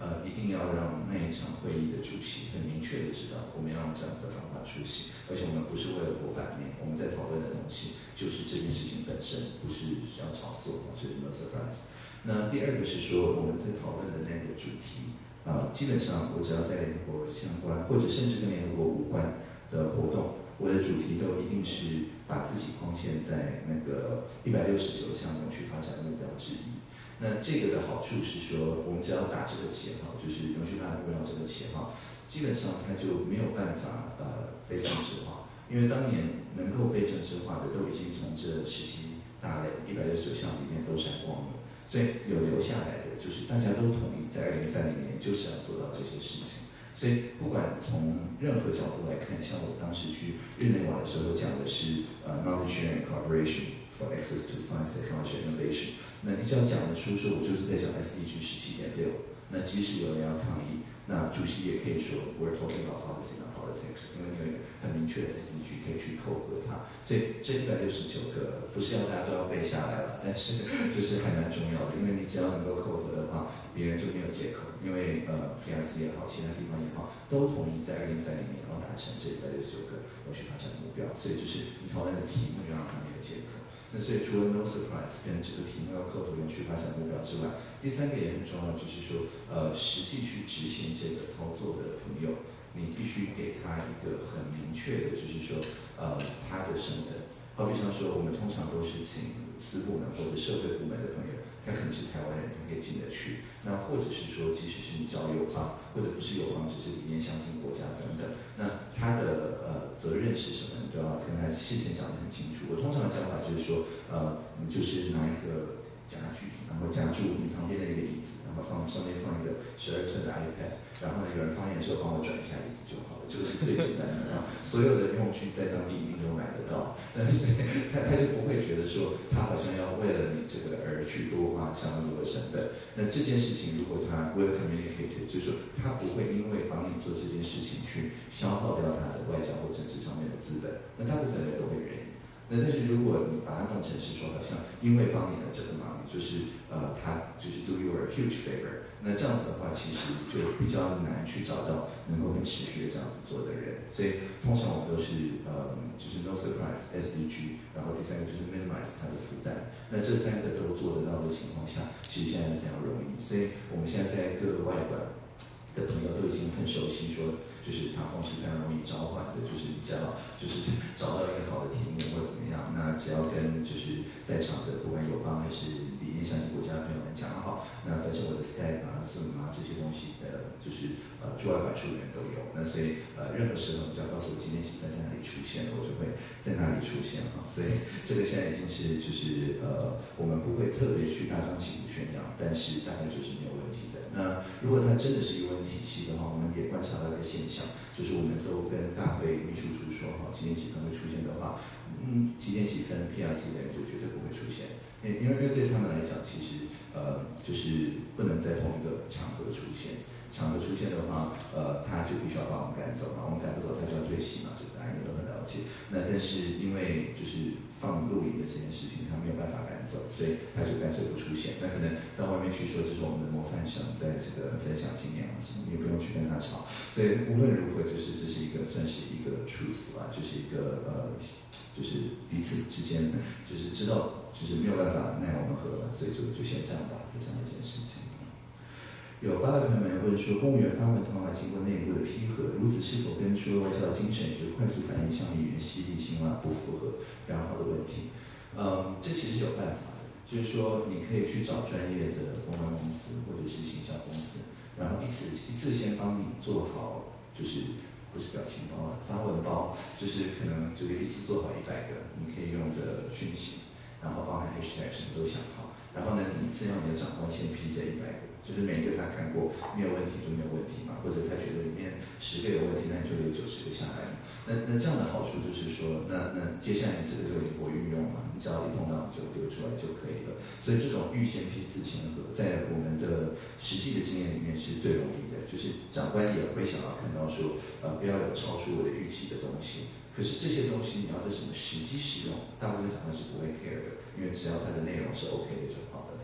呃，一定要让那一场会议的主席很明确的知道，我们要用这样子的方法出席，而且我们不是为了博版面，我们在讨论的东西就是这件事情本身，不是要炒作，所以 no surprise。那第二个是说我们在讨论的那个主题，啊、呃，基本上我只要在联合国相关，或者甚至跟联合国无关的活动，我的主题都一定是把自己框限在那个一百六十九项永续发展目标之一。那这个的好处是说，我们只要打这个旗号，就是永续发展目标这个旗号，基本上它就没有办法呃被政治化，因为当年能够被政治化的都已经从这十七大类一百六十九项里面都删光了，所以有留下来的就是大家都同意在二零三零年就是要做到这些事情。所以不管从任何角度来看，像我当时去日内瓦的时候讲的是呃 knowledge sharing collaboration for access to science technology innovation， 那你只要讲得出说我就是在讲 S D G 十七点六，那即使有人要抗议，那主席也可以说 we're talking about policy not politics， 因为你有一个很明确的 S D G 可以去扣合它。所以这一百六十九个不是要大家都要背下来了，但是就是还蛮重要的，因为你只要能够扣合的话，别人就没有借口。因为呃 P R C 也好，其他地方也好，都同意在二零三零年要达成这一百六十九个永续发展目标，所以就是你讨论的题目就让他没有借口。那所以除了 no surprise 跟这个题目要扣合永续发展目标之外，第三个也很重要，就是说呃实际去执行这个操作的朋友，你必须给他一个很明确的，就是说呃他的身份。好比像说我们通常都是请私部门或者社会部门的朋友，他可能是台湾人，他可以进得去。那或者是说，即使是你找友邦，或者不是友邦，只是理念相近国家等等，那他的呃责任是什么，你都要跟他事先讲得很清楚。我通常的讲法就是说，呃，你就是拿一个家具，然后夹住你旁边的一个椅子，然后放上面放一个十二寸的 iPad， 然后呢有人发言的时候帮我转一下椅子就好了，这个是最简单的。然后所有的用具在当地一定都买得到，但是他他就不会觉得说他好像要为了你这个而去多花相当多的成本。那这件事情如果他 well communicated， 就是说他不会因为帮你做这件事情去消耗掉他的外交或政治上面的资本，那大部分人都会愿意。那但是如果你把它弄成是说好像因为帮你的这个忙，就是呃他就是 do you a huge favor， 那这样子的话其实就比较难去找到能够很持续的这样子做的人。所以通常我们都是呃就是 no surprise S D G， 然后第三个就是 minimize 它的负担。那这三个都做得到的情况下，其实现在是非常容易。所以我们现在在各个外馆的朋友都已经很熟悉说。就是塔风是非常容易召唤的，就是你只要就是找到一个好的题目或怎么样，那只要跟就是在场的不管友邦还是理念相近国家的朋友们讲好，那反正我的 Skype 啊、Zoom 啊这些东西的，就是呃驻外馆处的人都有，那所以呃任何时候你只要告诉我几点几分在哪里出现，我就会在哪里出现哈。所以这个现在已经是就是呃我们不会特别去大张旗鼓宣扬，但是大概就是没有问题的。那如果它真的是一个问题系的话，我们也观察到一个现象，就是我们都跟大会秘书处说好几点几分会出现的话，嗯，几点几分 P R C 的人就绝对不会出现，因为因为对他们来讲，其实呃就是不能在同一个场合出现。场合出现的话，呃，他就必须要把我们赶走嘛，我们赶不走，他就要退席嘛，这个大家应该都很了解。那但是因为就是放录影的这件事情，他没有办法赶走，所以他就干脆不出现。那可能到外面去说这是我们的模范生，在这个分享经验啊什么，你也不用去跟他吵。所以无论如何，就是这是一个算是一个 truth 吧，就是一个呃，就是彼此之间就是知道就是没有办法奈我们何了，所以就就先这样吧，就这样一件事情。有发问朋友们问说，公务员发问通常经过内部的批核，如此是否跟说外交精神，就是快速反应、像语言犀利、辛辣不符合？非常好的问题。嗯，这其实是有办法的，就是说你可以去找专业的公关公司或者是行销公司，然后一次一次先帮你做好，就是不是表情包啊，发问包，就是可能这个一次做好一百个你可以用的讯息，然后包含 hashtag 什么都想好，然后呢，你一次让你的长官先批这一百个。就是每一个他看过没有问题就没有问题嘛，或者他觉得里面十个有问题，那你就留九十个下来嘛。那那这样的好处就是说，那那接下来你这个就灵活运用嘛，你只要一碰到你就丢出来就可以了。所以这种预先批次签合，在我们的实际的经验里面是最容易的，就是长官也会想要看到说，呃，不要有超出我的预期的东西。可是这些东西你要在什么时机使用，大部分长官是不会 care 的，因为只要它的内容是 OK 的就好了。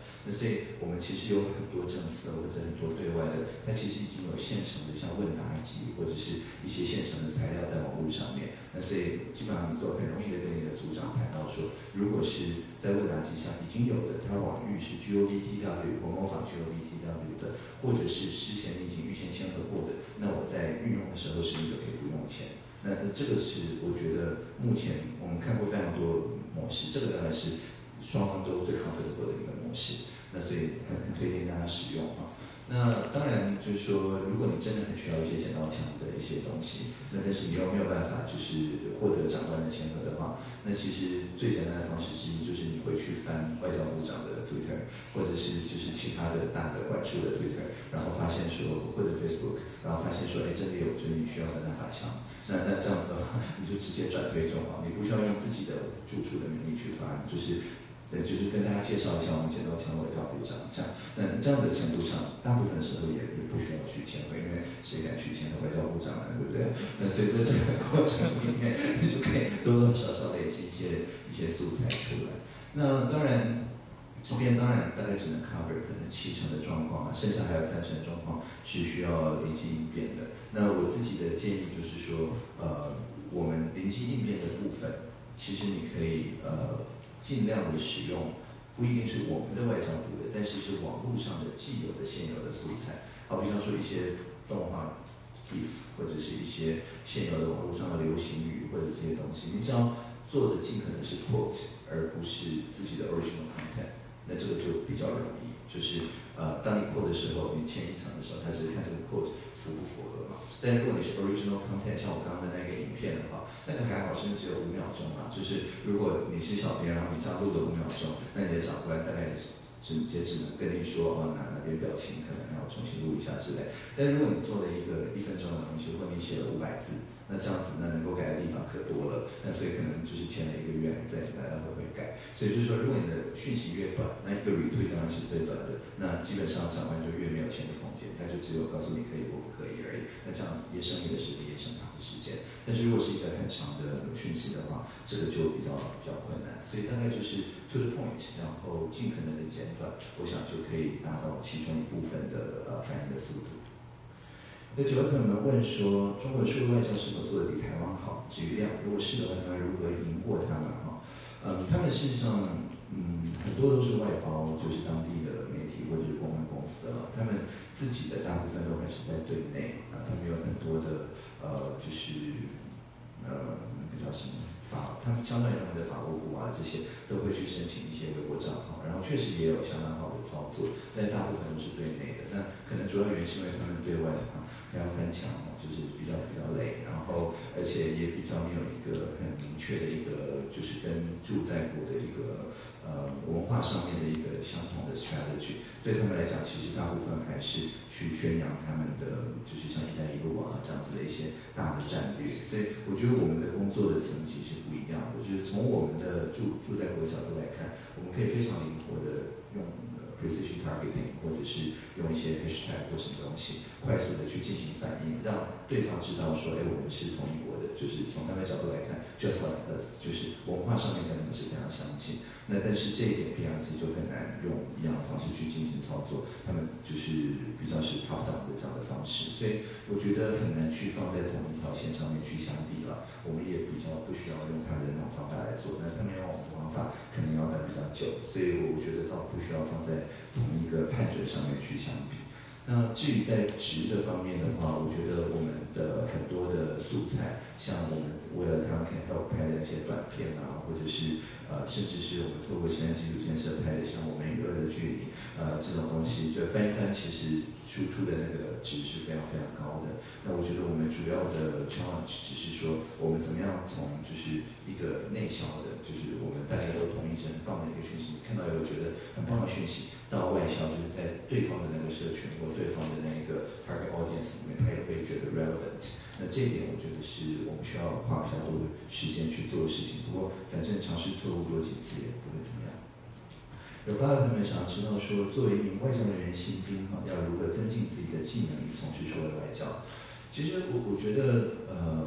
那所以我们其实有很多政策或者很多对外的，它其实已经有现成的像问答集或者是一些现成的材料在网络上面。那所以基本上你都很容易的跟你的组长谈到说，如果是在问答集上已经有的，它网域是 G O V T W 我模仿 G O V T W 的，或者是事前你已经预先签合过的，那我在运用的时候是不是就可以不用钱？那那这个是我觉得目前我们看过非常多模式，这个当然是双方都最 comfortable 的一个模式。那所以很很推荐大家使用哈。那当然就是说，如果你真的很需要一些剪刀墙的一些东西，那但是你又没有办法就是获得长官的签合的话，那其实最简单的方式之一就是你回去翻外交部长的 Twitter， 或者是就是其他的大的管处的 Twitter， 然后发现说或者 Facebook， 然后发现说，哎，真的有就是你需要的那把枪，那那这样子的话，你就直接转推就好，你不需要用自己的住处的名义去发，就是。对，就是跟大家介绍一下我们剪刀墙外交部长这样，那这样的程度上，大部分时候也也不需要去签合，因为谁敢去签合外交部长呢，对不对？那所以在这个过程里面，你就可以多多少少累积一些一些素材出来。那当然，这边当然大概只能 cover 可能七成的状况啊，剩下还有三成的状况是需要临机应变的。那我自己的建议就是说，呃，我们临机应变的部分，其实你可以呃。尽量的使用，不一定是我们的外交部的，但是是网络上的既有的现有的素材，好比方说一些动画 GIF 或者是一些现有的网络上的流行语或者这些东西，你只要做的尽可能是 quote， 而不是自己的 original content， 那这个就比较容易。就是呃，当你 quote 的时候，你签一层的时候，它是看这个 quote 符不符合嘛。但是如果你是 original content， 像我刚刚的那个影片的话，那个还好，甚至只有五秒钟嘛。就是如果你是小编，然后你这样录了五秒钟，那你的长官大概也是只也只能跟你说，哦，哪哪边表情可能要重新录一下之类。但如果你做了一个一分钟的东西，或你写了五百字，那这样子那能够改的地方可多了。那所以可能就是签了一个月还在，来来回回改。所以就是说，如果你的讯息越短，那一个 retweet 当然是最短的，那基本上长官就越没有签的空间，他就只有告诉你可以或不可以而已。那这样也省你的时间，也省他的时间。但是如果是一个很长的讯息的话，这个就比较比较困难。所以大概就是 to the point， 然后尽可能的简短，我想就可以达到其中一部分的呃反应的速度。有几位朋友们问说，中国数位外交是否做得比台湾好？至于量，如果是的话，台湾如何赢过他们？哈，嗯，他们事实上，嗯，很多都是外包，就是当地的媒体或者是公关公司了。他们自己的大部分都还是在对内啊，他们有很多的呃，就是呃，那个叫什么？法，他们相当于他们的法务部啊，这些都会去申请一些微博账号，然后确实也有相当好的操作，但大部分都是对内的。那可能主要原因是因为他们对外的话还要翻墙，就是比较比较累，然后而且也比较没有一个很明确的一个，就是跟驻在国的一个呃文化上面的一个相同的 strategy。对他们来讲，其实大部分还是去宣扬他们的，就是像“一带一路”啊这样子的一些大的战略。所以我觉得我们的工作的层级是不一样的。就是从我们的驻驻在国角度来看，我们可以非常灵活的用 precision targeting， 或者是用一些 hashtag 或什么东西，快速的去进行反应，让对方知道说，哎，我们是同一国的。就是从他们的角度来看 ，just like us， 就是文化上面跟他们是非常相近。那但是这一点 P R C 就很难用一样的方式去进行操作，他们就是比较是 top down 的这样的方式，所以我觉得很难去放在同一条线上面去相比了。我们也比较不需要用他们的那种方法来做，那他们用我们的方法可能要等比较久，所以我觉得倒不需要放在同一个判准上面去相比。那至于在值的方面的话，我觉得我们的很多的素材，像我们为了他们 Can Help 拍的那些短片啊，或者是呃，甚至是我们透过前瞻基础建设拍的像我们与恶的距离，呃，这种东西，就翻一翻，其实输出的那个值是非常非常高的。那我觉得我们主要的 challenge 只是说，我们怎么样从就是一个内销的，就是我们大家都同意是很棒的一个讯息，看到以后觉得很棒的讯息，到外销就是在对方的那个社群或对方的那个 target audience 里面，他也会觉得 relevant。那这一点我觉得是我们需要花比较多的时间去做的事情。不过反正尝试错误多几次也不会怎么样。有八位朋友想知道说，作为一名外交人员新兵哈，要如何增进自己的技能以从事社会外交？其实我我觉得呃，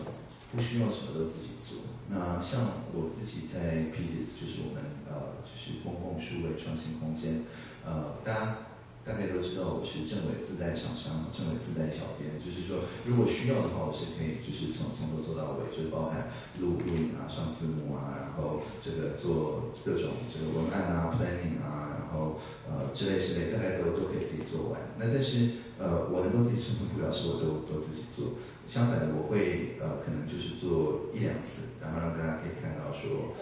不需要什么都自己做。那像我自己在 P D I S， 就是我们呃就是公共数位创新空间，呃大家大概都知道我是政委自带厂商，政委自带小编，就是说如果需要的话，我是可以就是从从头做到尾，就是包含录录影啊、上字幕啊，然后这个做各种这个文案啊、planning 啊，然后呃之类之类，大概都都可以自己做完。那但是呃我能够自己生活，不表示我都都自己做。相反的，我会呃可能就是做一两次，然后让大家可以看到说，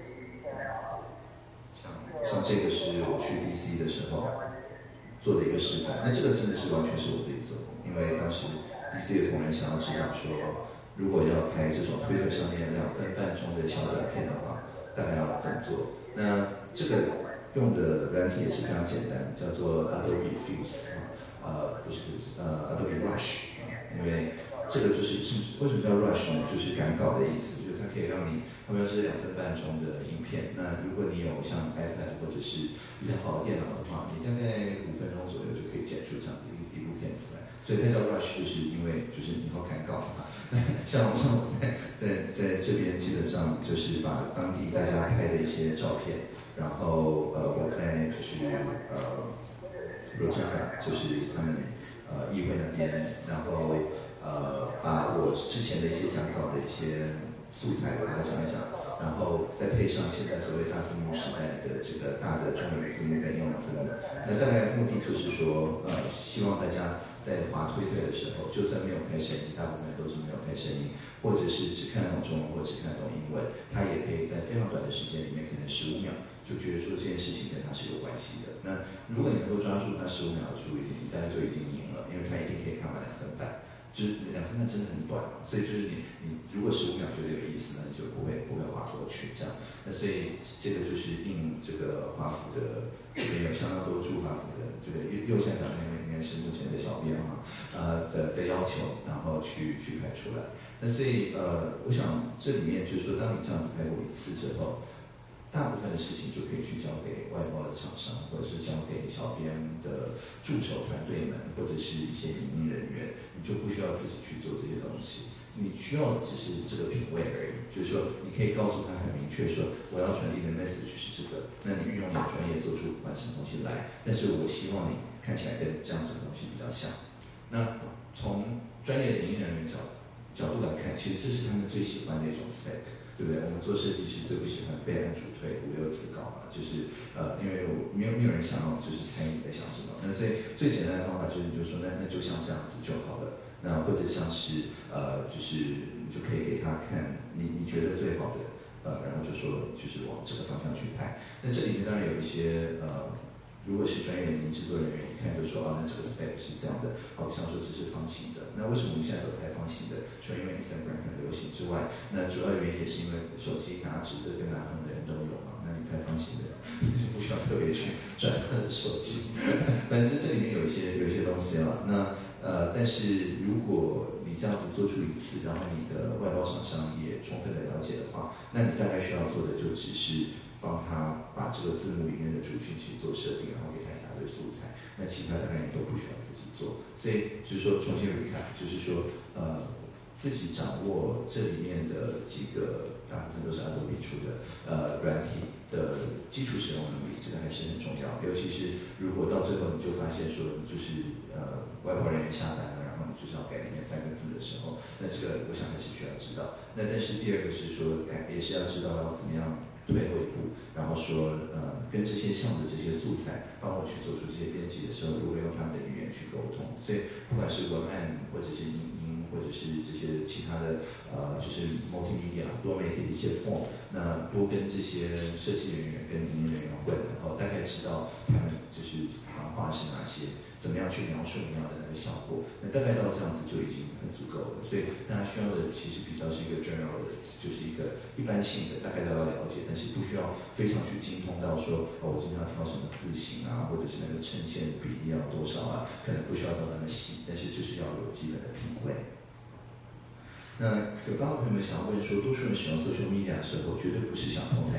像像这个是我去 D C 的时候做的一个示范。那这个真的是完全是我自己做的，因为当时 D C 的同仁想要知道说，如果要拍这种推特上面两分半钟的小短片的话，大概要怎么做？那这个用的软体也是非常简单，叫做 Adobe Fuse 啊，呃不是 Fuse， 呃 Adobe Rush， 因为这个就是为什么叫 rush 呢？就是赶稿的意思，就是它可以让你，他们要是两分半钟的影片，那如果你有像 iPad 或者是比较好的电脑的话，你大概五分钟左右就可以剪出这样子一一部片子来。所以它叫 rush， 就是因为就是你要赶稿嘛。像像我在在在这边基本上就是把当地大家拍的一些照片，然后呃我在就是呃罗加港就是他们呃议会那边，然后。呃，把我之前的一些讲稿的一些素材把它讲一讲，然后再配上现在所谓大字幕时代的这个大的中文字幕跟英文字幕，那大概目的就是说，呃，希望大家在滑推特的时候，就算没有开声音，大部分都是没有开声音，或者是只看得懂中文或只看得懂英文，他也可以在非常短的时间里面，可能十五秒，就觉得说这件事情跟他是有关系的。那如果你能够抓住他十五秒的注意力，你大概就已经赢了，因为他一定可以看完两分半。就是两分半真的很短嘛，所以就是你你如果十五秒觉得有意思，那你就不会不会划过去这样。那所以这个就是应这个华府的这边有相当多驻华府的这个右右下角那位应该是目前的小编嘛，呃的的要求，然后去去拍出来。那所以呃，我想这里面就是说，当你这样子拍过一次之后。大部分的事情就可以去交给外包的厂商，或者是交给小编的助手团队们，或者是一些影音人员，你就不需要自己去做这些东西。你需要的只是这个品味而已，就是说你可以告诉他很明确说，我要传递的 message 是这个，那你运用你的专业做出不管什么东西来，但是我希望你看起来跟这样子的东西比较像。那从专业的影音人员角角度来看，其实这是他们最喜欢的一种 spec。对不对？我们做设计师最不喜欢被按主推五六次稿嘛，就是呃，因为我没有没有人想要就是猜你在想什么，那所以最简单的方法就是就是说，那那就像这样子就好了。那或者像是呃，就是你就可以给他看你你觉得最好的，呃，然后就说就是往这个方向去拍。那这里面当然有一些呃。如果是专业的影音制作人员，一看就说啊，那这个 spec 是这样的，好像说这是方形的。那为什么我们现在都拍方形的？除了因为 Instagram 很流行之外，那主要原因也是因为手机拿直的跟拿横的人都有嘛。那你拍方形的，就不需要特别去转他的手机。反正这里面有一些有一些东西啊。那呃，但是如果你这样子做出一次，然后你的外包厂商也充分的了解的话，那你大概需要做的就只是。帮他把这个字幕里面的主讯息做设定，然后给他一大堆素材。那其他大概你都不需要自己做。所以就是说重新 recap， 就是说呃自己掌握这里面的几个大部分都是 Adobe 出的呃软体的基础使用能力，这个还是很重要。尤其是如果到最后你就发现说就是呃外包人员下单了，然后你就是要改里面三个字的时候，那这个我想还是需要知道。那但是第二个是说，哎也是要知道要怎么样。退后一步，然后说，呃，跟这些项的这些素材，帮我去做出这些编辑的时候，如何用他们的语言去沟通。所以，不管是文案，或者是影音，或者是这些其他的，呃，就是 multimedia 多媒体的一些 form，那多跟这些设计人员跟影音人员混，然后大概知道他们就是行话是哪些。怎么样去描述你要的那个效果？那大概到这样子就已经很足够了。所以大家需要的其实比较是一个 generalist， 就是一个一般性的，大概都要了解，但是不需要非常去精通到说哦，我今天要挑什么字型啊，或者是那个衬线的比例要多少啊，可能不需要到那么细，但是就是要有基本的品味。那有八个朋友们想要问说，多数人使用 social media 的时候，绝对不是想同台影的议题，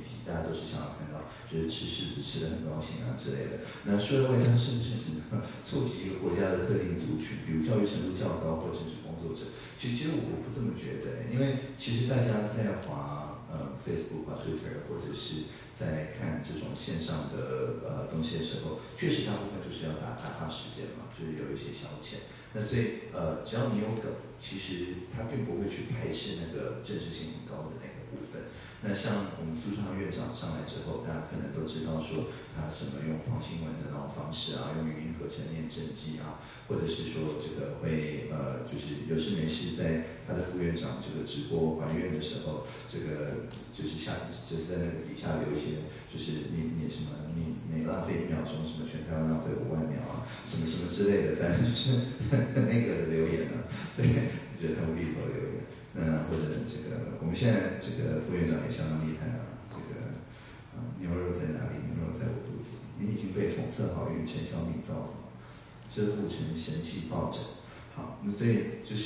题，大家都是想要看到就是吃柿子吃得很高兴啊之类的。那数位外交是不是只能触及一个国家的特定族群，比如教育程度较高或政治工作者？其实其实我不这么觉得，因为其实大家在滑呃 Facebook 啊 Twitter 或者是在看这种线上的呃东西的时候，确实大部分就是要打打发时间嘛，就是有一些消遣。那所以呃，只要你有梗，其实他并不会去排斥那个政治性很高的那个部分。那像我们苏昌院长上来之后，大家可能都知道说他什么用放新闻的那种方式啊，用语音合成念政绩啊，或者是说这个会呃，就是有事没事在他的副院长这个直播还愿的时候，这个就是下就是在那个底下留一些，就是你你什么你每浪费一秒钟，什么全台湾浪费五万秒啊，什么什么之类的，反正就是那个的留言啊，对，觉得很无厘头的留言。那或者这个，我们现在这个副院长也相当厉害啊。这个，啊、呃，牛肉在哪里？牛肉在我肚子里。你已经被统测好运，陈小米造访，遮覆成神气抱枕。好，那所以就是，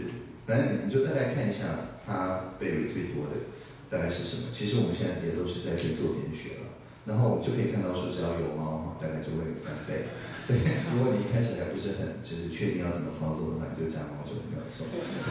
反正你就大概看一下他被最多的大概是什么。其实我们现在也都是在边做边学了，然后我们就可以看到说，只要有猫，大概就会翻倍。所以，如果你一开始还不是很就是确定要怎么操作的话，你就加猫就没有错。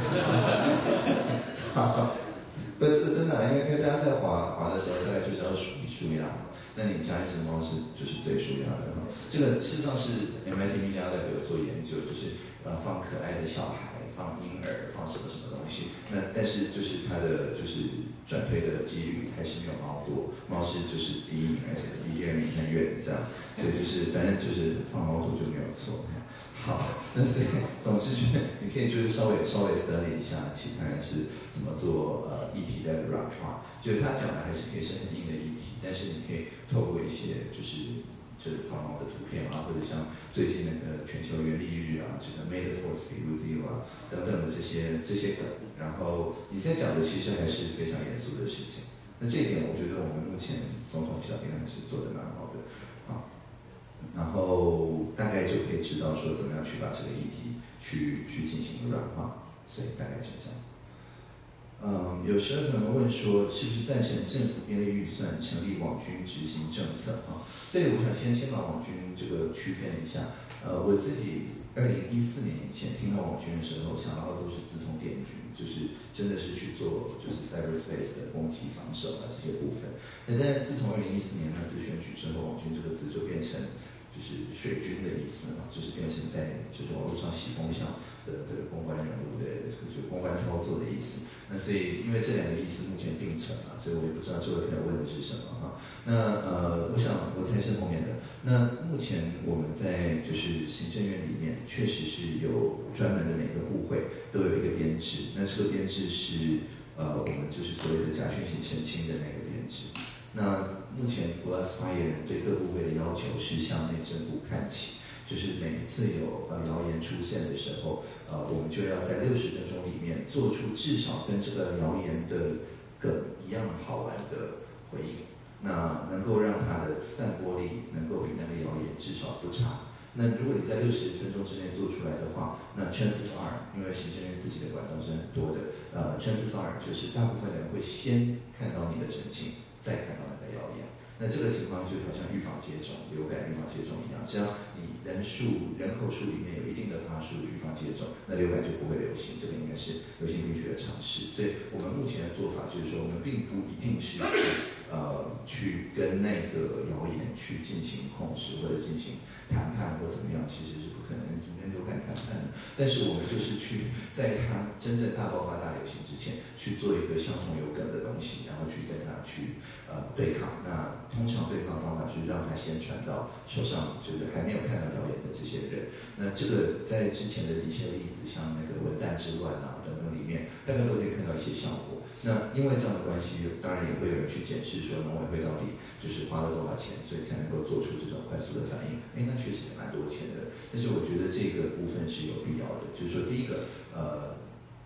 好，不是真的、啊，因为因为大家在滑滑的时候，大概就是要数数压嘛。那你加一只猫是就是最舒压的哈。这个事实上是 M I T Media Lab 有做研究，就是呃放可爱的小孩，放婴儿，放什么什么东西。那但是就是它的就是转推的几率还是没有猫多，猫是就是第一名，而且离第二名很远这样。所以就是反正就是放猫多就没有错。好，那所以总之就是你可以就是稍微稍微 study 一下其他人是怎么做呃议题的软化，就是他讲的还是可以是很硬的议题，但是你可以透过一些就是就是放猫的图片啊，或者像最近那个全球园艺日啊，这个 May the Force be with you 啊等等的这些这些梗，然后你在讲的其实还是非常严肃的事情。那这一点我觉得我们目前总统小编还是做得蛮好的啊。然后大概就可以知道说怎么样去把这个议题去去进行软化，所以大概是这样。嗯，有时候可能问说，是不是赞成政府编列预算成立网军执行政策啊？这里我想先先把网军这个区分一下。呃，我自己二零一四年以前听到网军的时候，想到的都是资通电军，就是真的是去做就是 cyberspace 的攻击防守啊这些部分。那但是自从二零一四年那次选举之后，网军这个字就变成就是水军的意思嘛，就是变成在就是网络上洗风向的的公关人物的，就是公关操作的意思。那所以因为这两个意思目前并存嘛，所以我也不知道这位朋友问的是什么哈。那呃，我想我猜是后面的。那目前我们在就是行政院里面，确实是有专门的每个部会都有一个编制，那这个编制是呃我们就是所谓的假讯息澄清的那个编制。那目前国安发言人对各部会的要求是向内政部看齐，就是每一次有呃谣言出现的时候，呃，我们就要在六十分钟里面做出至少跟这个谣言的梗一样好玩的回应，那能够让它的散播力能够比那个谣言至少不差。那如果你在六十分钟之内做出来的话，那 chances are， 因为行政院自己的管道是很多的，呃 chances are 就是大部分人会先看到你的澄清，再看到那个谣言。那这个情况就好像预防接种、流感预防接种一样，只要你人数人口数里面有一定的趴数预防接种，那流感就不会流行。这个应该是流行病学的常识。所以我们目前的做法就是说，我们并不一定是呃去跟那个谣言去进行控制或者进行谈判或怎么样，其实是不可能中间流感谈判的。但是我们就是去在它真正大爆发、大流行之前，去做一个相同有梗的东西，然后去跟它去呃对抗。那通常对抗方法就是让它先传到手上，就是还没有看到谣言的这些人。那这个在之前的一些例子，像那个文旦之乱啊等等里面，大家都可以看到一些效果。那因为这样的关系，当然也会有人去检视说农委会到底就是花了多少钱，所以才能够做出这种快速的反应。哎，那确实也蛮多钱的。但是我觉得这个部分是有必要的，就是说第一个，呃。就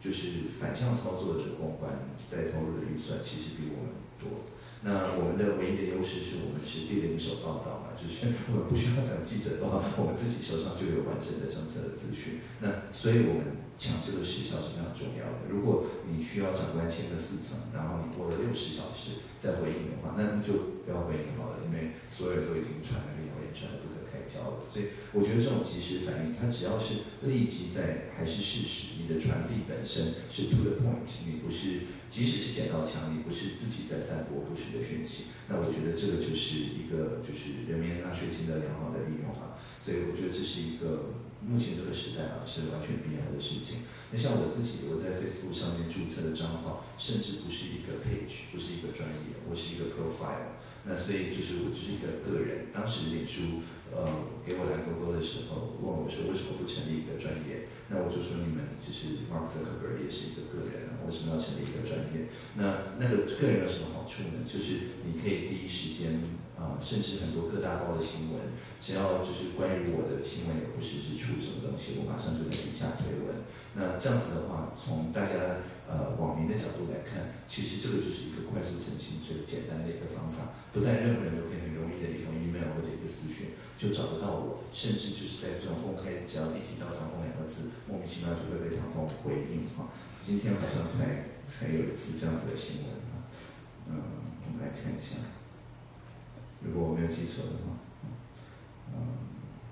就是反向操作的公关在投入的预算其实比我们多。那我们的唯一的优势是我们是第零手报道嘛，就是我们不需要等记者报，我们自己手上就有完整的政策的资讯。那所以我们抢这个时效是非常重要的。如果你需要长官签个四层，然后你过了六十小时再回应的话，那就不要回应好了，因为所有人都已经传那个谣言传得不可开交了。所以我觉得这种及时反应，它只要是立即在还是事实，你的传递本身是 to the point， 你不是即使是捡到枪，你不是自己在散播不实的讯息，那我觉得这个就是一个就是人民纳税金的良好的利用啊。所以我觉得这是一个目前这个时代啊是完全必要的事情。那像我自己，我在 Facebook 上面注册的账号，甚至不是一个 page， 不是一个专业，我是一个 profile。那所以就是我只是一个个人。当时脸书呃给我蓝勾勾的时候，问我说为什么不成立一个专业？那我就说你们就是 Mark Zuckerberg 也是一个个人啊，为什么要成立一个专业？那那个个人有什么好处呢？就是你可以第一时间啊、呃，甚至很多各大报的新闻，只要就是关于我的新闻有不实之处什么东西，我马上就在底下推文。那这样子的话，从大家呃网民的角度来看，其实这个就是一个快速澄清最简单的一个方法。不但任何人都可以很容易的一封 email 或者一个私讯就找得到我，甚至就是在这种公开，只要一提到唐凤两个字，莫名其妙就会被唐凤回应哈。今天好像才才有一次这样子的新闻啊，嗯，我们来看一下，如果我没有记错的话，嗯。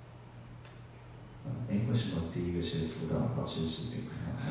哎，为什么第一个是辅导老师视频？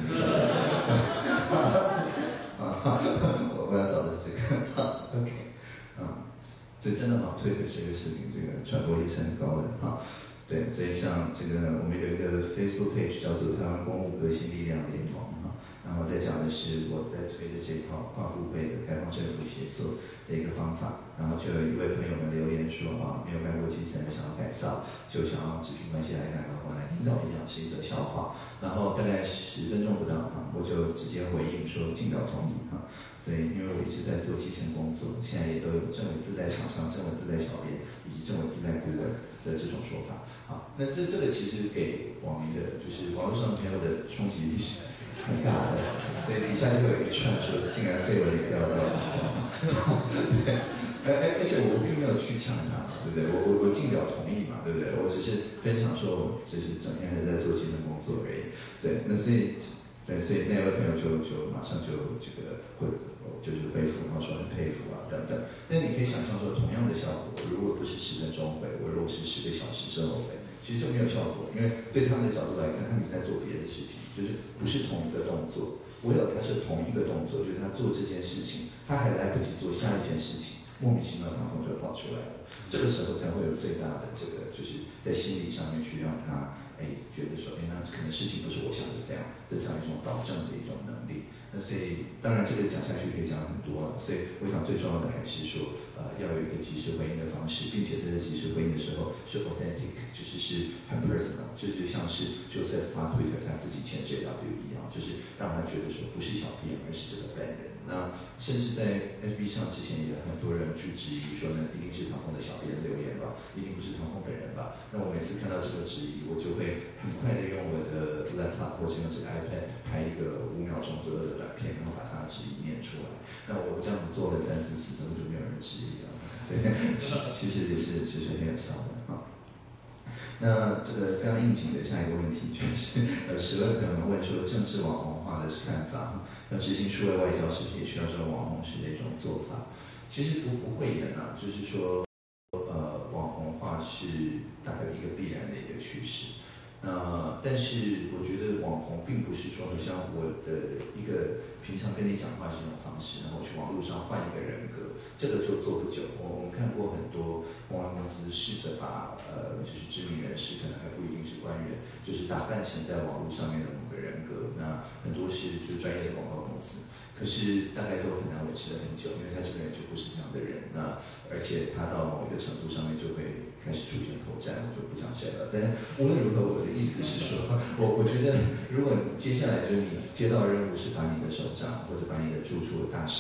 我我要找的是这个 ，OK， 啊，所以真的好，推的这个视频，这个传播率是很高的啊。对，所以像这个我们有一个 Facebook page 叫做台湾公务革新力量联盟啊，然后再讲的是我在推的这套跨部会的开放政府协作的一个方法。然后就有一位朋友们留言说啊，没有干过基层，想要改造，就想要直聘关系来看高官来听到一样是一则笑话。然后大概十分钟不到啊，我就直接回应说尽表同意啊。所以因为我一直在做基层工作，现在也都有政委自带厂商、政委自带小编以及政委自带顾问的这种说法。好，那这这个其实给网民的，就是网络上朋友的冲击力是很大的，所以底下就有一串说，竟然绯闻也调到了，对，而而且我并没有去抢他，对不对？我我我尽表同意嘛，对不对？我只是分享说，我只是整天还在做基层工作而已，对，那所以。对，所以那位朋友就就马上就这个会就是回复，然后说很佩服啊等等。但你可以想象说，同样的效果，如果不是十分钟回，我如果是十个小时之后回，其实就没有效果，因为对他们的角度来看，他们是在做别的事情，就是不是同一个动作。唯有他是同一个动作，就是他做这件事情，他还来不及做下一件事情，莫名其妙唐风就跑出来了。这个时候才会有最大的这个，就是在心理上面去让他。哎，觉得说，哎，那可能事情不是我想的这样的这样一种导正的一种能力。那所以，当然这个讲下去可以讲很多了。所以，我想最重要的还是说，呃，要有一个及时回应的方式，并且在这及时回应的时候是 authentic， 就是是很 personal， 就是像是 Joseph 发 Twitter 他自己签 J W 一样，就是让他觉得说不是小编，而是这个本人。那甚至在 F B 上之前也很多人去质疑说呢，一定是唐凤的小编留言吧，一定不是唐凤本人吧？那我每次看到这个质疑，我就会很快的用我的 laptop 或者用这个 iPad 拍一个五秒钟左右的短片，然后把它质疑念出来。那我这样子做了三四次，真的就没有人质疑了。所以其实也是其实很有效的啊。那这个非常应景的下一个问题就是，呃，十位朋友们问说，政治网红化的看法，要执行数位外交是不是也需要这种网红式的一种做法？其实不不会的呢，就是说，呃，网红化是大概一个必然的一个趋势。那但是我觉得网红并不是说，好像我的一个平常跟你讲话是一种方式，然后去网络上换一个人格，这个就做不久。我我们看过很多公关公司试着把呃，就是知名人士，可能还不一定是官员，就是打扮成在网络上面的某个人格。那很多是就专业的广告公司。可是大概都很难维持了很久，因为他这个人就不是这样的人。那而且他到某一个程度上面就会开始出现口战，我就不讲谁了。但是无论如何，我的意思是说，我我觉得，如果接下来就是你接到的任务是把你的首长或者把你的住处的大使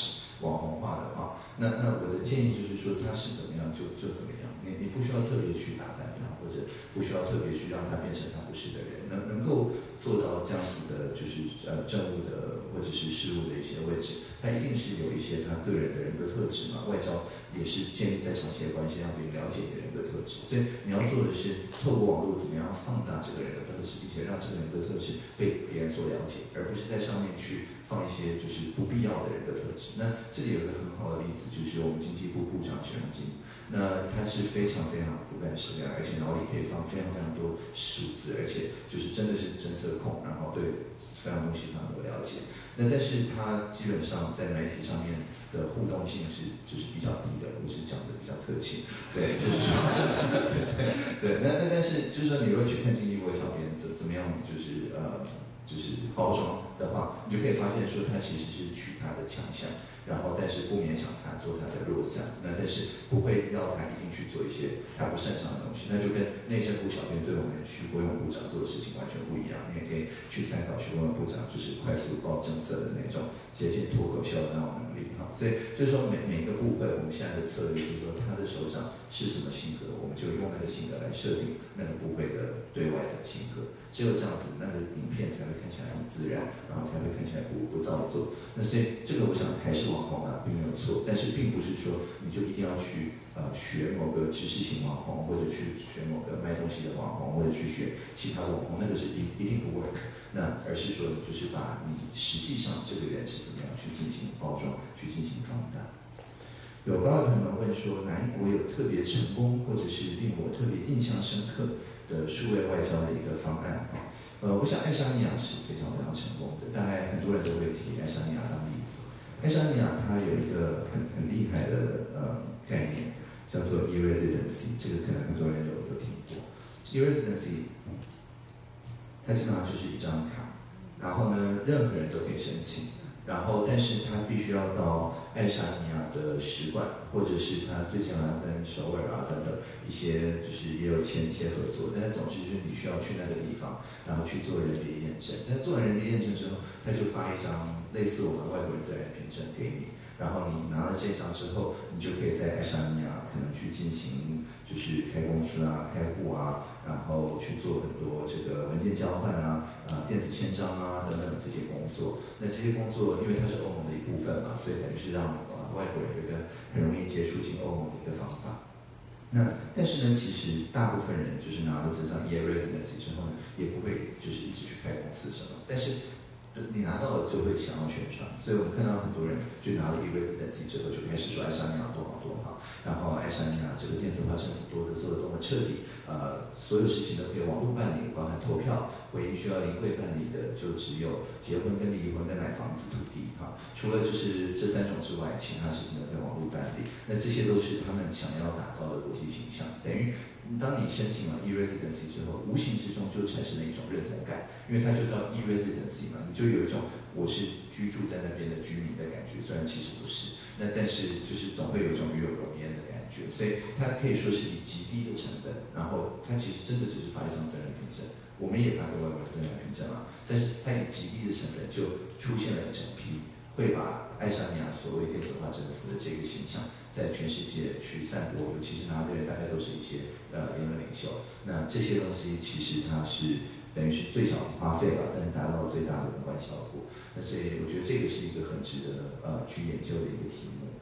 网红化的话，那那我的建议就是说，他是怎么样就就怎么样，你你不需要特别去打扮他，或者不需要特别去让他变成他不是的人，能能够做到这样子的，就是呃政务的或者是事务的一些位置，他一定是有一些他个人的人格特质嘛。外交也是建立在长期的关系，让别人了解你的人格特质，所以你要做的是透过网络怎么样放大这个人的特质，并且让这个人格特质被别人所了解，而不是在上面去放一些就是不必要的人格特质。那这里有一个很好的例子，就是我们经济部部长徐荣金，那他是非常非常苦干实干，而且脑里可以放非常非常多数字，而且就是真的是侦测控，然后对非常东西非常有了解。那但是他基本上在媒体上面的互动性是就是比较低的，我是讲的比较客气，对，就是说，对，那那但是就是说，你如果去看经济部的小编怎怎么样，就是呃就是包装的话，你就可以发现说，他其实是取他的强项，然后但是不勉强他做他的弱项，那但是不会要他一定去做一些他不擅长的东西，那就跟内政部小编对我们徐国勇部长做的事情完全不一样。你也可以去参考徐国勇部长就是快速报政策的那种接近脱口秀的那种能力哈。所以就是说每每个部分，我们现在的策略就是说，他的首长是什么性格，我们就用那个性格来设定那个部会的对外的性格。只有这样子，那个影片才会看起来很自然，然后才会看起来不不造作。那所以这个我想还是网红啊，并没有错，但是并不是说你就一定要去呃学某个知识型网红，或者去学某个卖东西的网红，或者去学其他的网红，那个是一一定不 work。那而是说，就是把你实际上这个人是怎么样去进行包装，去进行放大。有高的朋友们问说，哪一国有特别成功，或者是令我特别印象深刻的数位外交的一个方案啊？呃，我想爱沙尼亚是非常非常成功的，大概很多人都会提爱沙尼亚当例子。爱沙尼亚它有一个很很厉害的呃概念，叫做 e-residency， 这个可能很多人有有听过。e-residency 它基本上就是一张卡，然后呢，任何人都可以申请。然后，但是他必须要到爱沙尼亚的使馆，或者是他最近好像跟首尔啊等等一些，就是也有签一些合作。但是总之就是你需要去那个地方，然后去做人脸验证。但做完人脸验证之后，他就发一张类似我们外国人自然凭证给你。然后你拿了这张之后，你就可以在爱沙尼亚可能去进行就是开公司啊、开户啊，然后去做很多这个文件交换啊、啊电子签章啊等等这些工作。那这些工作因为它是欧盟的一部分嘛，所以等于是让呃外国人有一个很容易接触进欧盟的一个方法。那但是呢，其实大部分人就是拿了这张 e-residency 之后呢，也不会就是一直去开公司什么，但是你拿到了就会想要宣传，所以我们看到很多人就拿了 e-residency 之后就开始说爱沙尼亚多好多好，然后爱沙尼亚这个电子化政府多的做的多么彻底，呃，所有事情都可以网络办理，包含投票、回应需要临柜办理的，就只有结婚跟离婚跟买房子、土地哈。除了就是这三种之外，其他事情都可以网络办理。那这些都是他们想要打造的国际形象，等于。当你申请了 e-residency 之后，无形之中就产生了一种认同感，因为它就叫 e-residency 嘛，你就有一种我是居住在那边的居民的感觉，虽然其实不是，那但是就是总会有一种与有荣焉的感觉，所以它可以说是以极低的成本，然后它其实真的只是发一张自然凭证，我们也发给外国人自然凭证啊，但是它以极低的成本就出现了一整批会把爱沙尼亚所谓电子化政府的这个形象。在全世界去散播，尤其是拿这边大概都是一些呃言论领袖。那这些东西其实它是等于是最小的花费吧，但是达到最大的公关效果。那所以我觉得这个是一个很值得呃去研究的一个题目。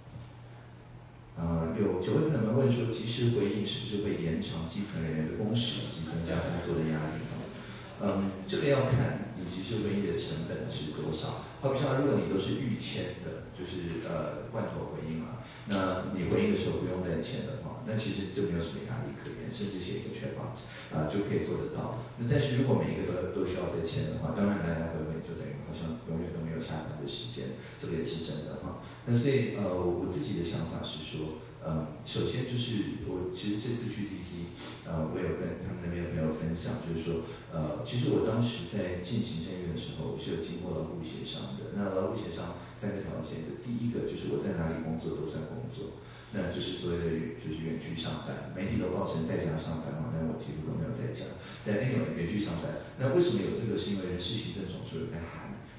呃，有九位朋友们问说，及时回应是不是会延长基层人员的工时以及增加工作的压力？嗯，这个要看你及时回应的成本是多少。好比像如果你都是预签的，就是呃罐头回应嘛。那你回应的时候不用再签的话，那其实就没有什么压力可言，甚至写一个 chatbot 啊、呃、就可以做得到。那但是如果每一个都都需要再签的话，当然来来回回就等于好像永远都没有下班的时间，这个也是真的哈。那所以呃我自己的想法是说，呃首先就是我其实这次去 D C， 呃我有跟他们那边的朋友分享，就是说呃其实我当时在进行政院的时候，我是有经过劳务协商的。那劳务协商三个条件的，第一个就是我在哪里工作都算工作，那就是所谓的就是远距上班，媒体都报成在家上班嘛，但我几乎都没有在家。但 anyway 远距上班，那为什么有这个？是因为人事行政总署有在喊，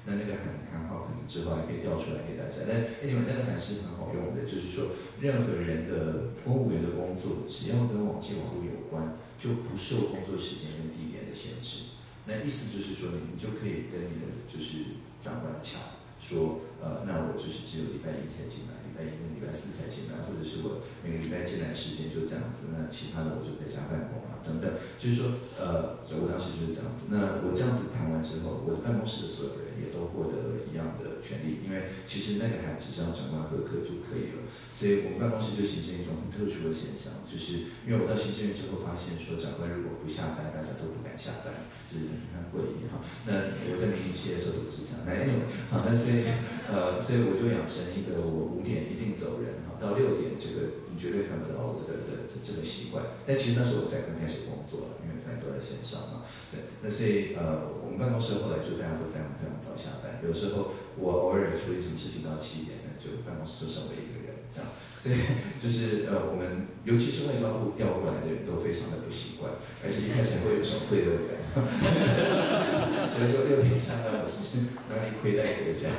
那那个函函号可能之后还可以调出来给大家。但 anyway 那个函是很好用的，就是说任何人的公务员的工作，只要跟网际网络有关，就不受工作时间跟地点的限制。那意思就是说你，你就可以跟你的就是长官抢说，呃，那我就是只有礼拜一才进来，礼拜一跟礼拜四才进来，或者是我每个礼拜进来时间就这样子，那其他的我就在家办公啊等等。就是说，呃，我当时就是这样子。那我这样子谈完之后，我的办公室的所有人也都获得一样的权利，因为其实那个还只是让长官合格就可以了。所以我们办公室就形成一种很特殊的现象，就是因为我到行政院之后发现说，长官如果不下班，大家都不敢下班，就是很诡异哈。那我在民营企业的时候都不是这样，那 anyway 好，那所以呃，所以我就养成一个我五点一定走人哈，到六点这个你绝对看不到我的的这个习惯。但其实那时候我才刚开始工作了，因为反正都在线上嘛，对。那所以呃，我们办公室后来就大家都非常非常早下班，有时候我偶尔处理什么事情到七点呢，就办公室就剩我一个人这样。所以就是呃，我们尤其是外交部调过来的人都非常的不习惯，而且一开始会有一种罪恶感，所以说六点下班我是不是哪里亏待国家？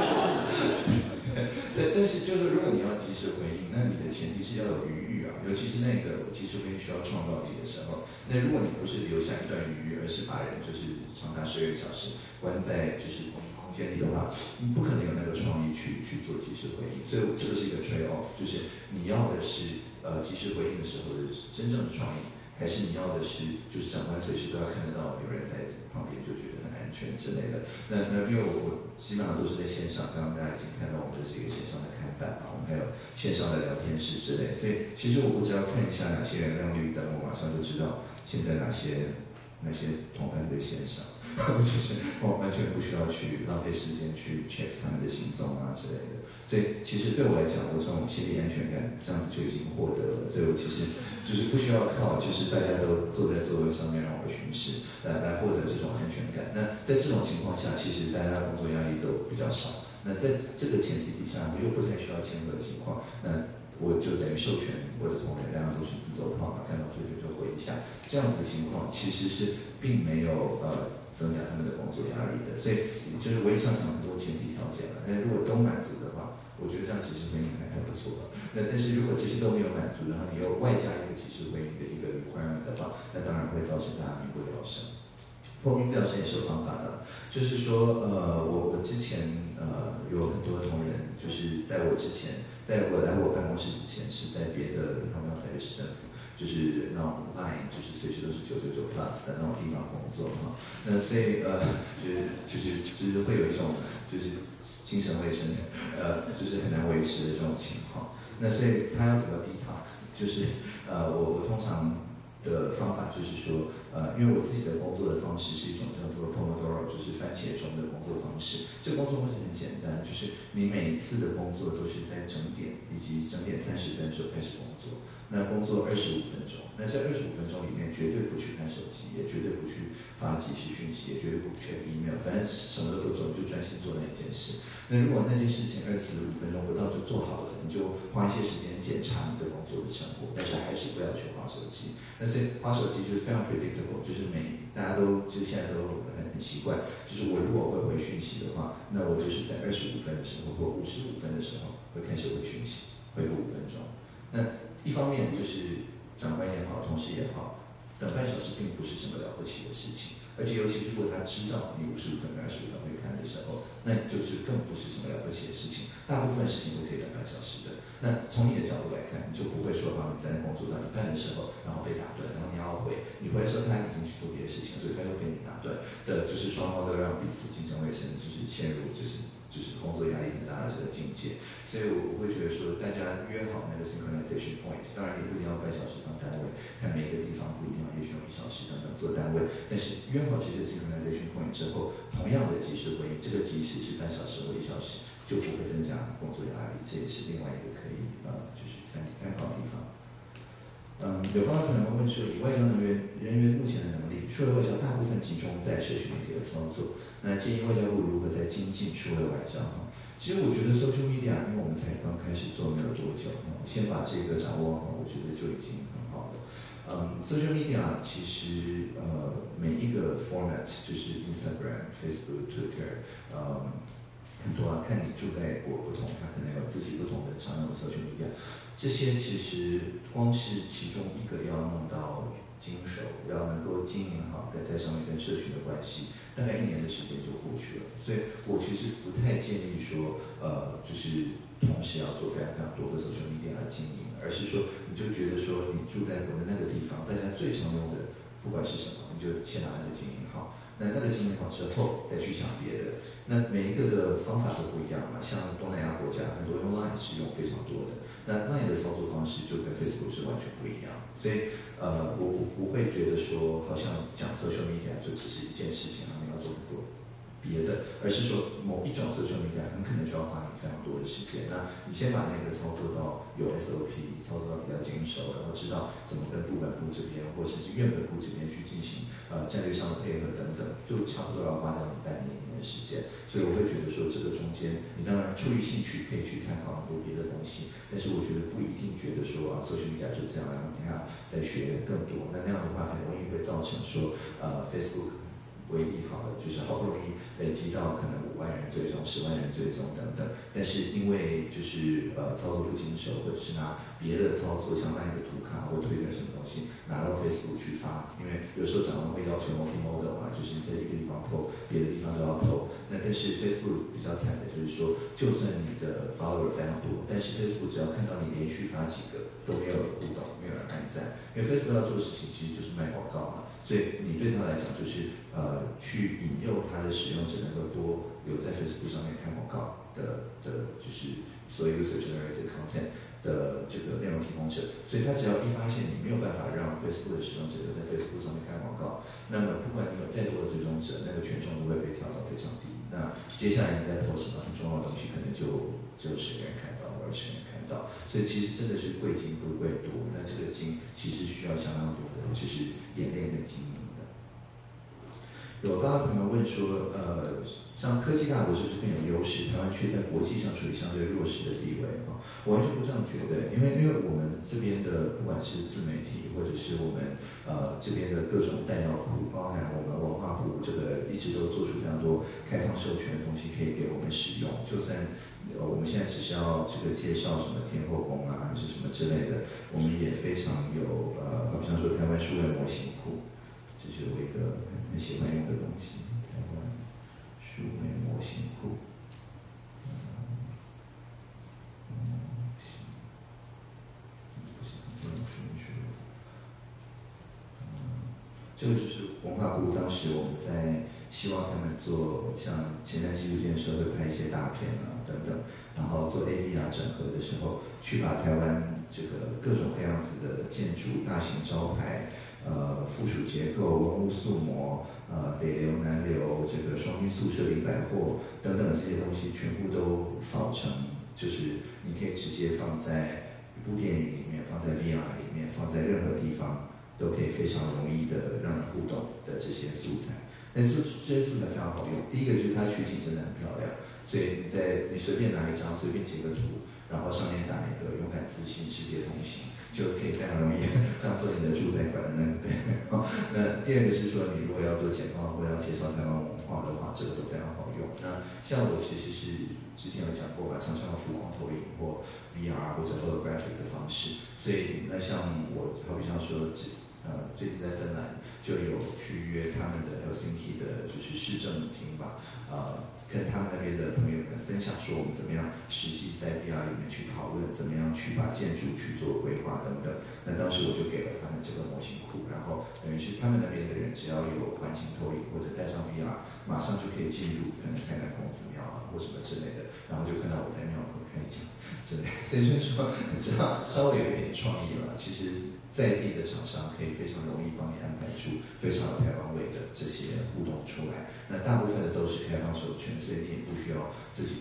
对，但是就是如果你要及时回应，那你的前提是要有余裕啊，尤其是那个及时回应需要创造力的时候。那如果你不是留下一段余裕，而是把人就是长达十二个小时关在就是空间里的话，你不可能有那个创意去去做及时回应。所以这个是一个 trade off， 就是你要的是呃及时回应的时候的真正的创意，还是你要的是就是长官随时都要看得到有人在旁边就觉得很安全之类的。那那因为我我基本上都是在线上，刚刚大家已经看到我们的这个线上的看板嘛，我们还有线上的聊天室之类，所以其实我只要看一下哪些人亮绿灯，我马上就知道现在哪些哪些同伴在线上，其实我完全不需要去浪费时间去 check 他们的行踪啊之类的。所以其实对我来讲，我从心理安全感这样子就已经获得了，所以我其实就是不需要靠就是大家都坐在座位上面让我巡视来来获得这种安全感。那在这种情况下，其实大家工作压力都比较少。那在这个前提底下，我又不太需要签合的情况，那我就等于授权我的同仁，大家都是自走炮嘛，看到推推就回一下，这样子的情况其实是并没有呃增加他们的工作压力的。所以就是我也想讲很多前提条件了，但如果都满足的话，我觉得这样其实回应还还不错了。那但是如果这些都没有满足，然后你又外加一个及时回应的一个 requirement 的话，那当然会造成大家民不聊生。破冰表现也是有方法的，就是说，呃，我我之前呃有很多同仁，就是在我之前，在我来我办公室之前，是在别的他们台北市政府，就是那种 line， 就是随时都是九九九 plus 的那种地方工作哈。那所以呃，就是就是就是会有一种就是精神卫生呃就是很难维持的这种情况。那所以他要怎么 detox， 就是呃我我通常的方法就是说，呃，因为我自己的工作的方式是一种叫做 Pomodoro， 就是番茄钟的工作方式。这个工作方式很简单，就是你每一次的工作都是在整点以及整点三十分的时候开始工作，那工作二十五分钟，那这二十五分钟里面绝对不去看手机，也绝对不去发即时讯息，也绝对不 check email， 反正什么都不做，你就专心做那一件事。那如果那件事情二十五分钟不到就做好了，你就花一些时间检查你的工作的成果，但是还是不要去滑手机。那所以滑手机就是非常 predictable， 就是每大家都就是现在都很很习惯，就是我如果会回讯息的话，那我就是在二十五分的时候或五十五分的时候会开始回讯息，回个五分钟。那一方面就是长官也好，同事也好，等半小时并不是什么了不起的事情。而且尤其是如果他知道你五十五分跟二十五分会看的时候，那就是更不是什么了不起的事情。大部分事情都可以等半小时的。那从你的角度来看，你就不会说啊你在工作到一半的时候，然后被打断，然后你要回，你回来说他已经去做别的事情，所以他又被你打断的，就是双方都让彼此竞争卫生，就是陷入就是就是工作压力很大的这个境界。所以我我会觉得说，大家约好那个 synchronization point， 当然也不一定要半小时当单位，看每一个地方不一样，也许用一小时等等做单位。但是约好这个 synchronization point 之后，同样的及时回应，这个即使是半小时或一小时，就不会增加工作压力。这也是另外一个可以呃就是参参考的地方。嗯，有朋友可能会问说，以外交人员人员目前的能力，数位外交大部分集中在社群媒体的操作，那建议外交部如何在精进数位外交？其实我觉得 social media， 因为我们才刚开始做没有多久，先把这个掌握好，我觉得就已经很好了。 嗯 ，social media 其实呃每一个 format 就是 Instagram、Facebook、Twitter，呃很多啊，看你住在国不同，它可能有自己不同的常用的 social media。这些其实光是其中一个要弄到经手，要能够经营好跟在上面跟社群的关系，大概一年的时间就过去了。所以我其实不太建议说，呃，就是同时要做非常非常多的 social media 来经营，而是说你就觉得说你住在国内那个地方，大家最常用的不管是什么，你就先把那个经营好。那那个经营好之后，再去想别的。那每一个的方法都不一样嘛，像东南亚国家，很多用 Line 是用非常多的，那 Line 的操作方式就跟 Facebook 是完全不一样。所以，呃，我我不会觉得说，好像讲 social media 就只是一件事情，他们要做很多别的，而是说某一种 social media 很可能就要花你非常多的时间。那你先把那个操作到有 S O P， 操作到比较精熟，然后知道怎么跟部本部这边或者是院本部这边去进行呃战略上的配合等等，就差不多要花掉你半年一年的时间。所以我会觉得说，这个中间你当然出于兴趣可以去参考很多别的东西，但是我觉得不一定觉得说啊 social media 就这样，然后你还要再学更多。那那样的话很容易会造成说呃 Facebook。为例好了，就是好不容易累积到可能五万人追踪、十万人追踪等等，但是因为就是呃操作不精熟，或者是拿别的操作，像那一个图卡或推特什么东西拿到 Facebook 去发，因为有时候长官会要求 multi-modal 嘛，就是你在一个地方 po， 别的地方都要 po。那但是 Facebook 比较惨的就是说，就算你的 follower 非常多，但是 Facebook 只要看到你连续发几个都没有人互动，没有人按赞，因为 Facebook 要做的事情其实就是卖广告嘛。所以你对他来讲就是呃去引诱他的使用者能够多有在 Facebook 上面看广告的的，就是所谓 user generated content 的这个内容提供者。所以他只要一发现你没有办法让 Facebook 的使用者留在 Facebook 上面看广告，那么不管你有再多的追踪者，那个权重都会被调到非常低。那接下来你再 post 什么很重要的东西，可能就只有十个人看到，或二十个人看到。所以其实真的是贵精不贵多，那这个精其实需要相当多的就是演练跟经营的。有刚刚朋友问说，呃，像科技大国是不是更有优势？台湾却在国际上处于相对弱势的地位啊？我完全不这样觉得，因为因为我们这边的不管是自媒体，或者是我们呃这边的各种弹药库，包含我们文化部这个一直都做出非常多开放授权的东西可以给我们使用，就算。呃，我们现在只是要这个介绍什么天后宫啊，还是什么之类的，我们也非常有呃，好像说台湾数位模型库，这是我一个很喜欢用的东西，台湾数位模型库。嗯，模型，不行，不能说说。嗯，这个就是文化部当时我们在希望他们做像前瞻纪录片的时候会拍一些大片啊。等等，然后做 A V R 整合的时候，去把台湾这个各种各样子的建筑、大型招牌、呃附属结构、文物塑模、呃北流、南流、这个双金宿舍、林百货等等这些东西，全部都扫成，就是你可以直接放在一部电影里面，放在 V R 里面，放在任何地方，都可以非常容易的让人互动的这些素材。但是这些素材非常好用，第一个就是它取景真的很漂亮。所以你在你随便拿一张，随便截个图，然后上面打一个勇敢自信世界同行，就可以非常容易当做你的住宅馆的那个对。那第二个是说，你如果要做简报或要介绍台湾文化的话，这个都非常好用。那像我其实是之前有讲过嘛，常常用浮光投影或 V R 或者 holographic 的方式。所以那像我好比像说，呃，最近在芬兰就有去约他们的 Helsinki 的就是市政厅吧，呃。跟他们那边的朋友们分享说，我们怎么样实际在 V R 里面去讨论，怎么样去把建筑去做规划等等。那当时我就给了他们这个模型库，然后等于是他们那边的人只要有环形投影或者带上 V R， 马上就可以进入，可能看看孔子庙啊或什么之类的，然后就看到我在庙口开讲之类的。所以就是说，你知道稍微有一点创意了，其实。在地的厂商可以非常容易帮你安排出非常有台湾味的这些互动出来。那大部分的都是开放授权，所以你也不需要自己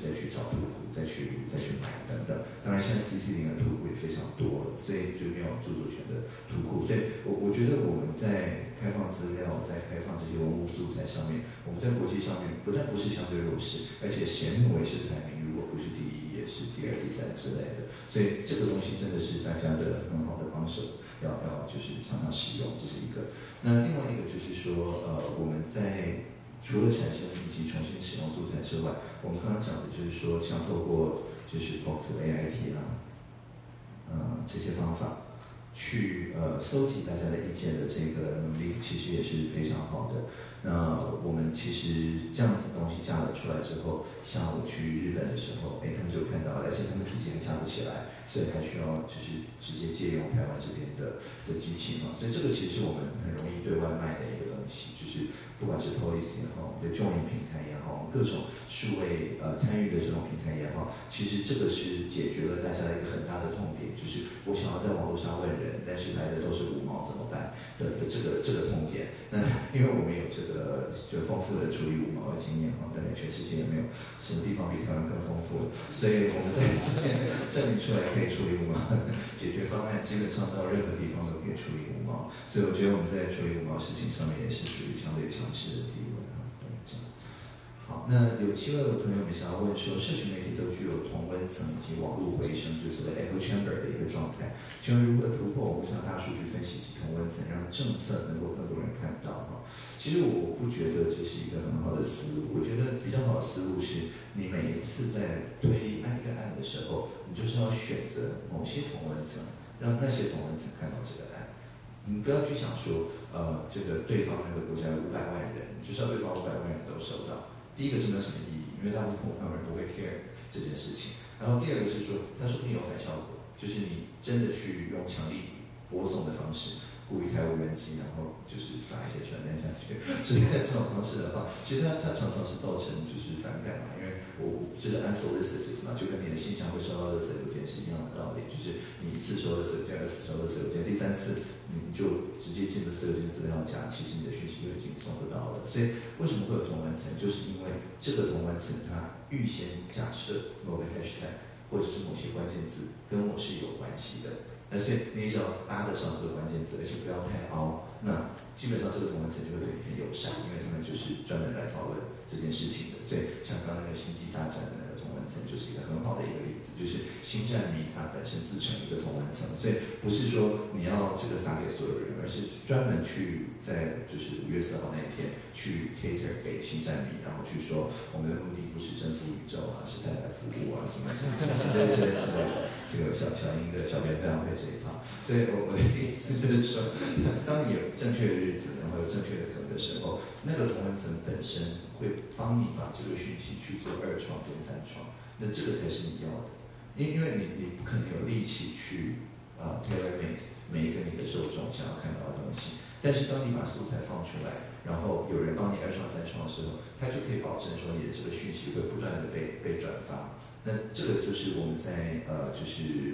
再去找图库，再去再去买等等。当然，现在 C C 零的图库也非常多了，所以就没有著作权的图库。所以我我觉得我们在开放资料、在开放这些文物素材上面，我们在国际上面不但不是相对弱势，而且显目为是排名，如果不是第一，也是第二、第三之类的。所以这个东西真的是大家的很好的帮手，要要就是常常使用，这是一个。那另外一个就是说，呃，我们在除了产生以及重新使用素材之外，我们刚刚讲的就是说，像透过就是 Talk to A I T 啊，呃这些方法，去呃搜集大家的意见的这个能力，其实也是非常好的。那我们其实这样子东西架了出来之后，像我去日本的时候，哎，他们就看到了，而且他们自己还架不起来，所以才需要就是直接借用台湾这边的的机器嘛。所以这个其实是我们很容易对外卖的一个东西，就是不管是 Policy 也好，我们的 Join 平台也好，各种数位呃参与的这种平台也好，其实这个是解决了大家的一个很大的痛点，就是我想要在网络上问人，但是来的都是五毛怎么办的这个这个痛点。那因为我们有这个就丰富的处理五毛的经验哈，大概全世界也没有什么地方比台湾更丰富了，所以我们在这边证明出来可以处理五毛，解决方案基本上到任何地方都可以处理五毛，所以我觉得我们在处理五毛事情上面也是属于相对强势的地位啊。好，那有七位朋友们想要问说，社群媒体都具有同温层以及网络回声，就是所谓 echo chamber 的一个状态，请问如何突破网络上大数据分析及同温层，让政策能够更多人看到哈？其实我不觉得这是一个很好的思路，我觉得比较好的思路是，你每一次在推按一个案的时候，你就是要选择某些同温层，让那些同温层看到这个案。你不要去想说，呃，这个对方那个国家有五百万人，就是要对方五百万人都收到。第一个是没有什么意义，因为大部分人不会 care 这件事情。然后第二个是说，它说不定有反效果，就是你真的去用强力播送的方式，雇一台无人机，然后就是撒一些传单下去，所以在这种方式的话，其实它它常常是造成就是反感嘛，因为我就是 unsolicited 嘛，就跟你的信箱会收到垃圾邮件是一样的道理，就是你一次收垃圾邮件，二次收垃圾邮件，第三次你就直接进垃圾邮件资料夹，其实你的讯息就已经送得到了。所以为什么会有同温层，就是因为这个同温层它预先假设某个 hashtag 或者是某些关键字跟我是有关系的。那所以你只要搭得上这个关键字，而且不要太凹，那基本上这个同温层就会对你很友善，因为他们就是专门来讨论这件事情的。所以像刚刚那个星际大战的那个同温层，就是一个很好的一个例子，就是星战迷它本身自成一个同温层，所以不是说你要这个撒给所有人，而是专门去在就是五月四号那一天去 cater 给星战迷，然后去说我们的目的不是征服宇宙啊，是带来服务啊什么什么之类之类的。这个小小英的小编非常会这一套，所以我我的意思就是说，当你有正确的日子，然后有正确的梗的时候，那个同温层本身会帮你把这个讯息去做二创跟三创，那这个才是你要的，因因为你你不可能有力气去啊、uh, tailor make 每一个你的受众想要看到的东西，但是当你把素材放出来，然后有人帮你二创三创的时候，他就可以保证说你的这个讯息会不断的被被转发。那这个就是我们在呃，就是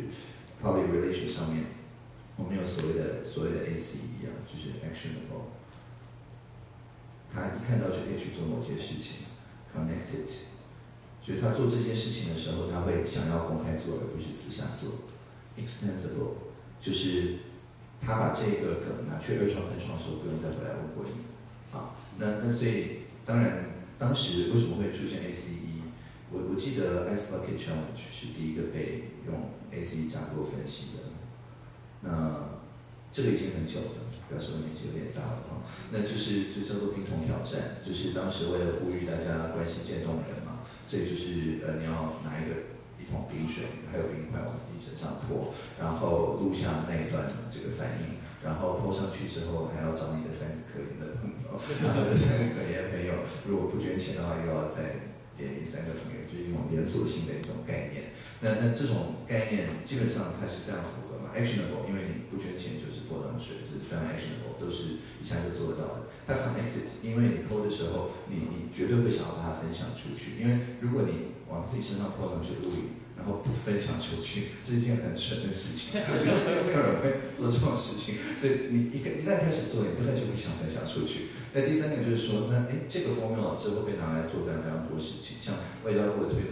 public relation 上面，我们有所谓的所谓的 A C E 啊，就是 actionable， 他一看到就可以去做某些事情 ，connected， 就是他做这件事情的时候，他会想要公开做，而不是私下做 ，extensible， 就是他把这个梗拿去二创三创的时候，不用再回来问过你，啊，那那所以当然当时为什么会出现 A C E？我我记得 Ice Bucket Challenge 是第一个被用 A C E 架构分析的，那这个已经很久了，表示我年纪有点大了哈。那就是就叫做冰桶挑战，就是当时为了呼吁大家关心渐冻人嘛，所以就是呃你要拿一个一桶冰水，还有冰块往自己身上泼，然后录下那一段这个反应，然后泼上去之后还要找你的三个可怜的朋友，然后这三个可怜的朋友如果不捐钱的话，又要再点第三个朋友，就是一种连锁性的一种概念。那那这种概念基本上它是非常符合嘛 ，actionable， 因为你不捐钱就是泼冷水，这是非常 actionable， 都是一下就做得到的。它 connected， 因为你泼的时候，你你绝对会想要把它分享出去，因为如果你往自己身上泼冷水录影，然后不分享出去，是一件很蠢的事情，没有人会做这种事情。所以你一个一旦开始做，你不太就会想分享出去。那第三个就是说，那哎，这个 formula 之后被拿来做非常非常多事情，像外交部的推特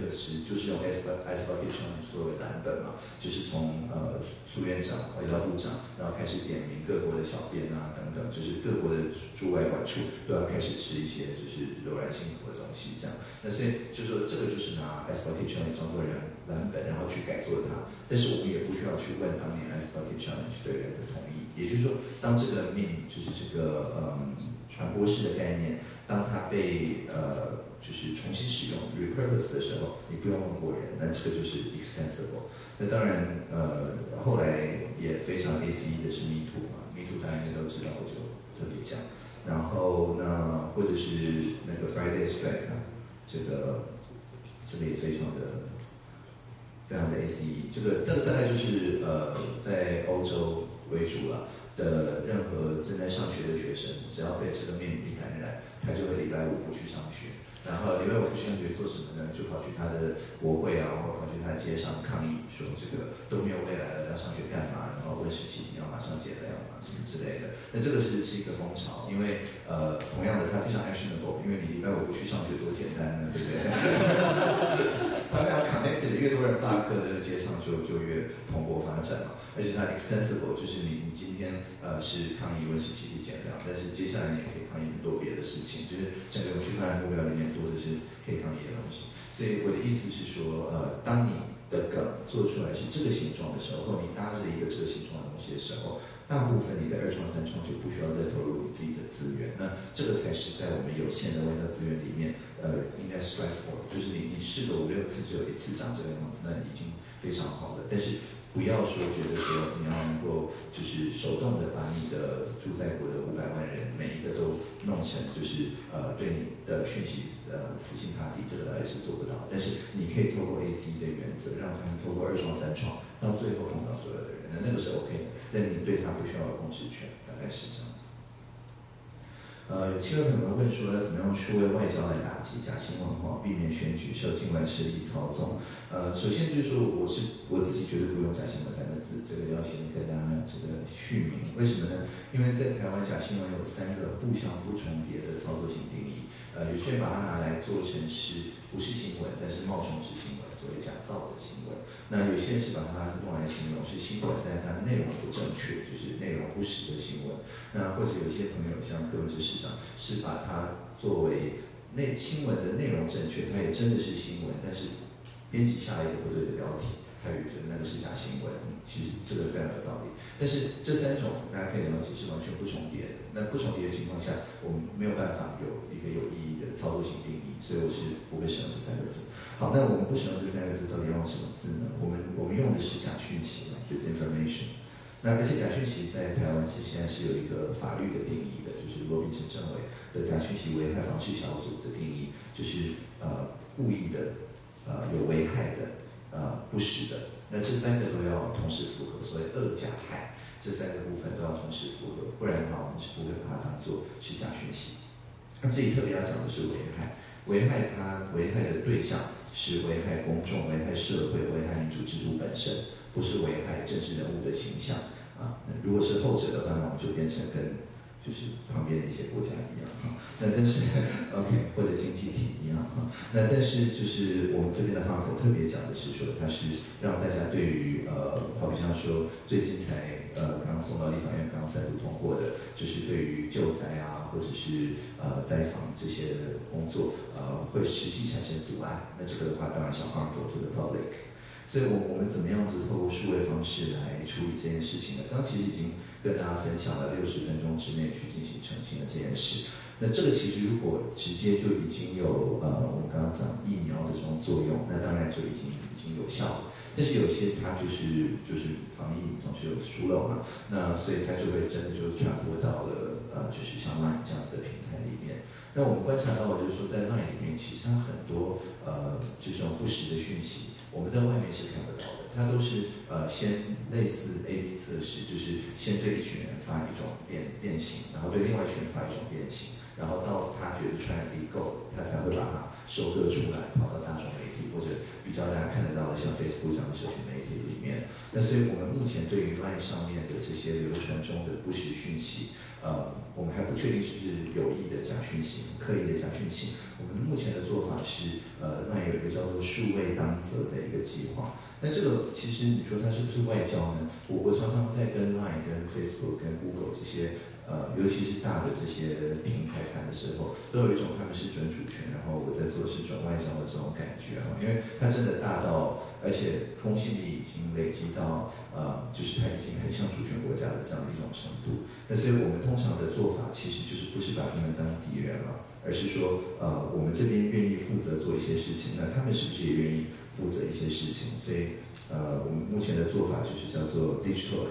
词就是用 Ice Bucket Challenge 作为蓝本嘛，就是从呃苏院长、外交部长，然后开始点名各国的小编啊等等，就是各国的驻外管处都要开始吃一些就是柔软幸福的东西这样。那所以就说这个就是拿 Ice Bucket Challenge 当做蓝蓝本，然后去改做它。但是我们也不需要去问当年 Ice Bucket Challenge 的人的同意，也就是说，当这个命就是这个嗯传播式的概念，当它被呃就是重新使用 repurpose 的时候，你不用问过人，那这个就是 extensible。那当然呃后来也非常 A C E 的是 Me Too 嘛 ，Me Too 大家应该都知道，我就特别讲。然后那或者是那个 Friday Strike 啊，这个这个也非常的。非常的 A C E， 这个这个大概就是呃在欧洲为主了的任何正在上学的学生，只要被这个面壁感染，他就会礼拜五不去上学。然后礼拜五不去上学做什么呢？就跑去他的国会啊，或跑去他的街上抗议，说这个都没有未来了，要上学干嘛？然后温室气体要马上减量啊，什么之类的。那这个是是一个风潮，因为呃同样的它非常 actionable， 因为你礼拜五不去上学多简单呢，对不对？它非常 connected， 越多人罢课，这个街上就就越蓬勃发展嘛。而且它 extensible， 就是你你今天呃是抗议温室气体减量，但是接下来你也可以抗议很多别的事情，就是整个永续发展目标里面多的是可以抗议的东西。所以我的意思是说，呃，当你的梗做出来是这个形状的时候，你搭着一个这个形状的东西的时候，大部分你的二创三创就不需要再投入你自己的资源。那这个才是在我们有限的外交资源里面，呃，应该 strive for， 就是你你试个五六次只有一次长这个样子，那已经非常好了。但是不要说觉得说你要能够就是手动的把你的住在国的五百万人每一个都弄成就是呃对你的讯息呃死心塌地，这个大概是做不到。但是你可以透过 A C 的原则，让他们透过二创三创，到最后碰到所有的人，那那个是 OK 的。但你对他不需要有控制权，大概是这样子。呃，有亲友朋友们问说，要怎么样数位外交来打击假新闻哈，避免选举受境外势力操纵？呃，首先就是说，我是我自己绝对不用假新闻三个字，这个要先跟大家这个续名。为什么呢？因为在台湾假新闻有三个互相不重叠的操作性定义。呃，有些人把它拿来做成是不是新闻，但是冒充是新闻，所谓假造的新闻。那有些人是把它用来形容是新闻，但是它内容不正确，就是内容不实的新闻。那或者有些朋友像柯文哲市长是把它作为内新闻的内容正确，它也真的是新闻，但是编辑下了一个不对的标题，他也觉得那个是假新闻。其实这个非常有道理。但是这三种大家可以了解是完全不重叠的。那不重叠的情况下，我们没有办法有一个有意义的操作性定义，所以我是不会使用这三个字。好，那我们不使用这三个字，到底要用什么字呢？我们我们用的是假讯息 ，disinformation。那而且假讯息在台湾是现在是有一个法律的定义的，就是罗秉成政委的假讯息危害防治小组的定义，就是呃故意的、呃有危害的、呃不实的。那这三个都要同时符合，所谓恶假害这三个部分都要同时符合，不然的话我们是不会把它当做是假讯息。那这里特别要讲的是危害，危害它危害的对象是危害公众、危害社会、危害民主制度本身，不是危害政治人物的形象啊。如果是后者的话，那我们就变成跟就是旁边的一些国家一样哈。那但是 OK 或者经济体一样哈。那但是就是我们这边的哈佛特别讲的是说，它是让大家对于呃，好比像说最近才呃刚刚送到立法院刚刚三读通过的，就是对于救灾啊或者是呃灾防这些工作呃会实际产生阻碍。那这个的话当然是 harmful to the public。所以我我们怎么样子透过数位方式来处理这件事情呢？刚其实已经跟大家分享了六十分钟之内去进行澄清的这件事。那这个其实如果直接就已经有呃我们刚刚讲疫苗的这种作用，那当然就已经已经有效了。但是有些它就是就是防疫总是有疏漏嘛，那所以它就会真的就传播到了呃就是像 Line 这样子的平台里面。那我们观察到就是说在 Line 里面其实它很多呃这种不实的讯息。我们在外面是看不到的，它都是呃先类似 A B 测试，就是先对一群人发一种变变形，然后对另外一群人发一种变形， 然后到他觉得传染力够，他才会把它收割出来，跑到大众媒体或者比较大家看得到的像 Facebook 这样的社群媒体里面。那所以我们目前对于 Line 上面的这些流传中的不实讯息，呃，我们还不确定是不是有意的假讯息、刻意的假讯息。我们目前的做法是，呃，Line 有一个叫做数位当责的一个计划。那这个其实你说它是不是外交呢？我我常常在跟 Line、跟 Facebook、跟 Google 这些呃，尤其是大的这些平台谈的时候，都有一种他们是准主权，然后我在做的是准外交的这种感觉啊，因为它真的大到，而且公信力已经累积到呃，就是它已经很像主权国家的这样的一种程度。那所以我们通常的做法其实就是不是把他们当敌人了，而是说呃，我们这边愿意负责做一些事情，那他们是不是也愿意负责一些事情？所以呃，我们目前的做法就是叫做 digital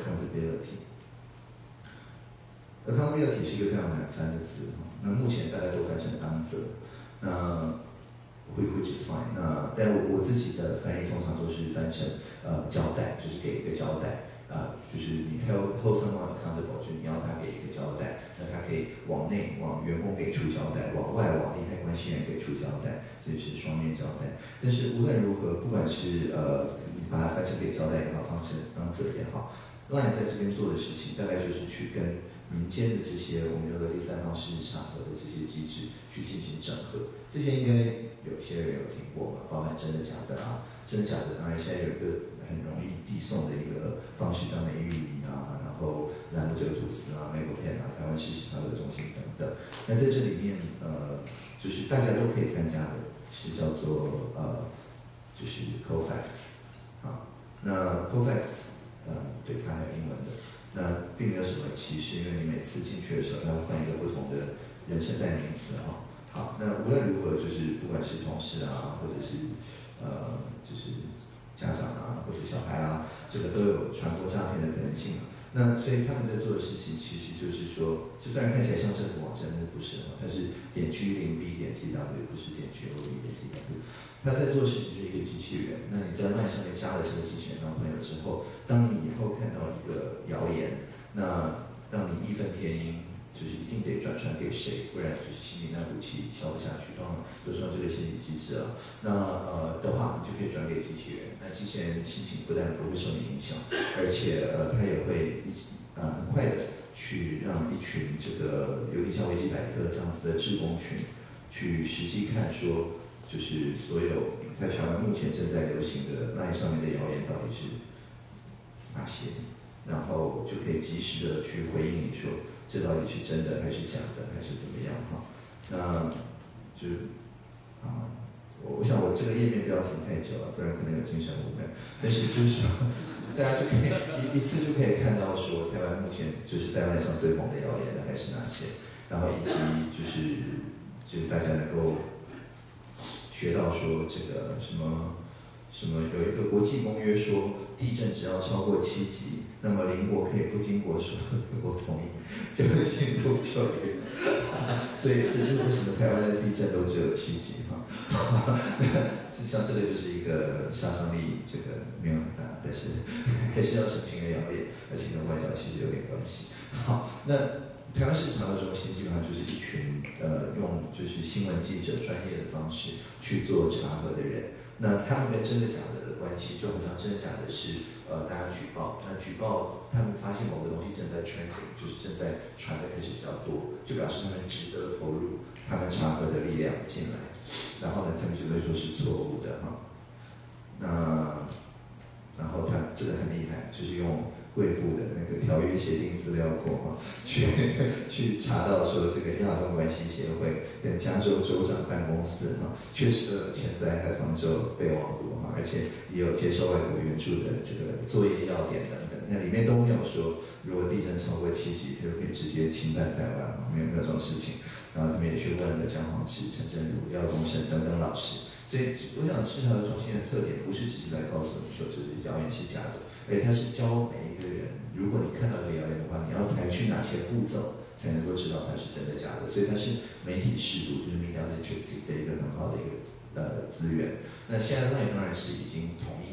accountability。accountability 是一个非常难翻的字，那目前大家都翻成当责，那 which is fine。那但我我自己的翻译通常都是翻成呃交代，就是给一个交代。啊、呃，就是你 hold hold someone accountable， 就是你要他给一个交代，那他可以往内往员工给出交代，往外往利害关系人给出交代，这是双面交代。但是无论如何，不管是呃你把它翻成给交代也好，翻成当责也好，Line 在这边做的事情，大概就是去跟民间的这些我们叫做第三方事实场合的这些机制去进行整合。这些应该有些人有听过吧，包含真的假的啊，真的假的。当然现在有一个很容易递送的一个方式，叫美玉米啊，然后兰姆哲吐司啊、美国片啊、台湾事实查核中心等等。那在这里面，呃，就是大家都可以参加的，是叫做呃，就是 Cofacts 啊。那 Cofacts， 呃，对，它还有英文的。那并没有什么歧视，因为你每次进去的时候，它会换一个不同的人称代名词哈。好，那无论如何，就是不管是同事啊，或者是呃，就是家长啊，或者小孩啊，这个都有传播诈骗的可能性。那所以他们在做的事情，其实就是说，就虽然看起来像政府网站，但是不是哈，它是点 G 零 B 点 T W， 不是点 G O V 点 T W。他在做的事情就是一个机器人。那你在 Line 上面加了这个机器人当朋友之后，当你以后看到一个谣言，那让你义愤填膺，就是一定得转传给谁，不然就是心里那股气消不下去。当然有时候这个心理机制啊，那呃的话，你就可以转给机器人。那机器人心情不但不会受你影响，而且呃它也会一呃很快的去让一群这个有点像维基百科这样子的志工群，去实际看说，就是所有在台湾目前正在流行的 Line 上面的谣言到底是哪些，然后就可以及时的去回应你说这到底是真的还是假的还是怎么样哈？那就啊，我我想我这个页面不要停太久了，不然可能有精神污染。但是就是说，大家就可以一一次就可以看到说台湾目前就是在网上最红的谣言大概是哪些，然后以及就是就是大家能够学到说这个什么。什么有一个国际公约说，地震只要超过七级，那么邻国可以不经国说我同意就进入救援。所以这就是为什么台湾的地震都只有七级哈。实际上这个就是一个杀伤力这个没有很大，但是还是要澄清的谣言，而且跟外交其实有点关系。好，那台湾市场的中心基本上就是一群呃用就是新闻记者专业的方式去做查核的人。那他们跟真的假的的关系，就好像真的假的是呃大家举报，那举报他们发现某个东西正在 trending， 就是正在传的开始比较多，就表示他们值得投入他们查核的力量进来，然后呢，他们就会说是错误的哈。那然后他这个很厉害，就是用贵部的那个条约协定资料库哈，去去查到说这个亚东关系协会跟加州州长办公室哈，确实都有潜在海防州备忘录哈，而且也有接受外国援助的这个作业要点等等，那里面都没有说如果地震超过七级，就可以直接侵犯台湾，没有没有这种事情。然后他们也去问了江宏志、陈振儒、廖宗盛等等老师。所以我想市场中心的特点不是只是来告诉你说这个谣言是假的，而且它是教每一个人，如果你看到这个谣言的话，你要采取哪些步骤才能够知道它是真的假的。所以它是媒体识读，就是 media literacy 的一个很好的一个呃资源。那现在 Line 当然是已经同意说